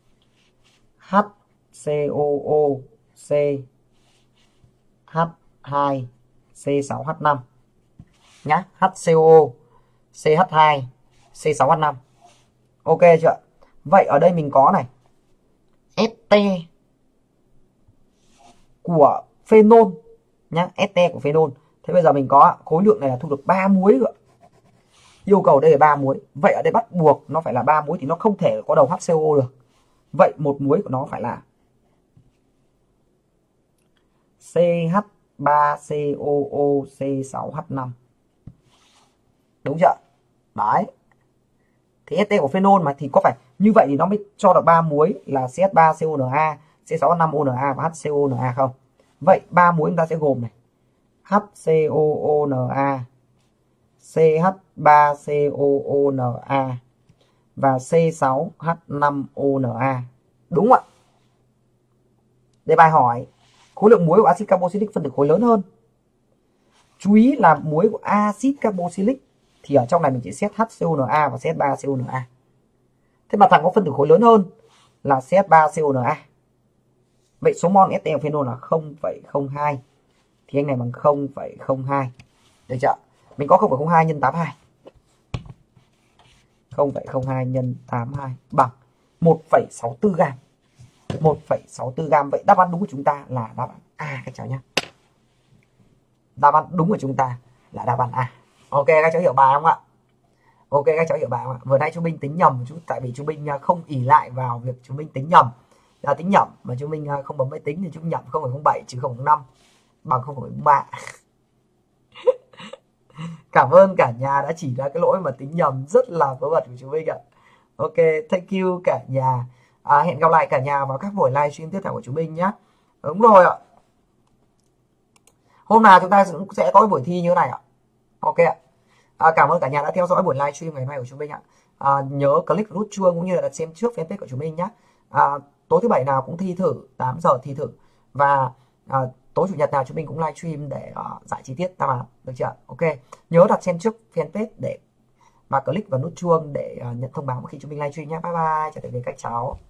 HCOO CH2 C6H5 nhá. HCOO CH2 C6H5. Ok chưa? Vậy ở đây mình có này ST của phenol nhá, ST của phenol. Thế bây giờ mình có khối lượng này là thu được 3 muối rồi. Yêu cầu đây là 3 muối. Vậy ở đây bắt buộc nó phải là 3 muối thì nó không thể có đầu HCO được. Vậy một muối của nó phải là CH3COO C6H5. Đúng chưa? Đấy. Thì ST của phenol mà thì có phải như vậy thì nó mới cho được 3 muối là CH3CONa, C6H5ONa và HCONa không? Vậy 3 muối chúng ta sẽ gồm này HCOONa, CH3COONa và C6H5ONa. Đúng không ạ? Đề bài hỏi khối lượng muối của axit carboxylic phân tử khối lớn hơn. Chú ý là muối của axit carboxylic thì ở trong này mình chỉ xét HCONa và CH3CONa. Thế mà thằng có phân tử khối lớn hơn là CH3CONa. Vậy số mol ST của phenol là 0,02 thì anh này bằng 0,02. Được chưa? Mình có 0,02 nhân 82. 0,02 nhân 82 bằng 1,64 gam. 1,64 gam. Vậy đáp án đúng của chúng ta là đáp án A các cháu nhé. Đáp án đúng của chúng ta là đáp án A. Ok các cháu hiểu bài không ạ? Ok các cháu hiểu bài không ạ? Vừa nãy chúng mình tính nhầm một chút tại vì chúng mình không ỷ lại vào việc chúng mình tính nhầm. Tính nhầm mà chúng mình không bấm máy tính thì chúng nhầm 0,07 trừ 0,5 bằng 0,3. Cảm ơn cả nhà đã chỉ ra cái lỗi mà tính nhầm rất là vớ vẩn của chúng mình ạ. Ok, thank you cả nhà. Hẹn gặp lại cả nhà vào các buổi livestream tiếp theo của chúng mình nhé. Đúng rồi ạ. Hôm nào chúng ta sẽ có cái buổi thi như thế này ạ. Ok ạ. Cảm ơn cả nhà đã theo dõi buổi livestream ngày hôm nay của chúng mình ạ. Nhớ click nút chuông cũng như là xem trước fanpage của chúng mình nhé. Tối thứ bảy nào cũng thi thử, 8 giờ thi thử. Và tối chủ nhật nào chúng mình cũng livestream để giải chi tiết đáp án. Được chưa? Ok. Nhớ đặt xem trước fanpage để và click vào nút chuông để nhận thông báo khi chúng mình livestream nhé. Bye bye. Chào tạm biệt các cháu.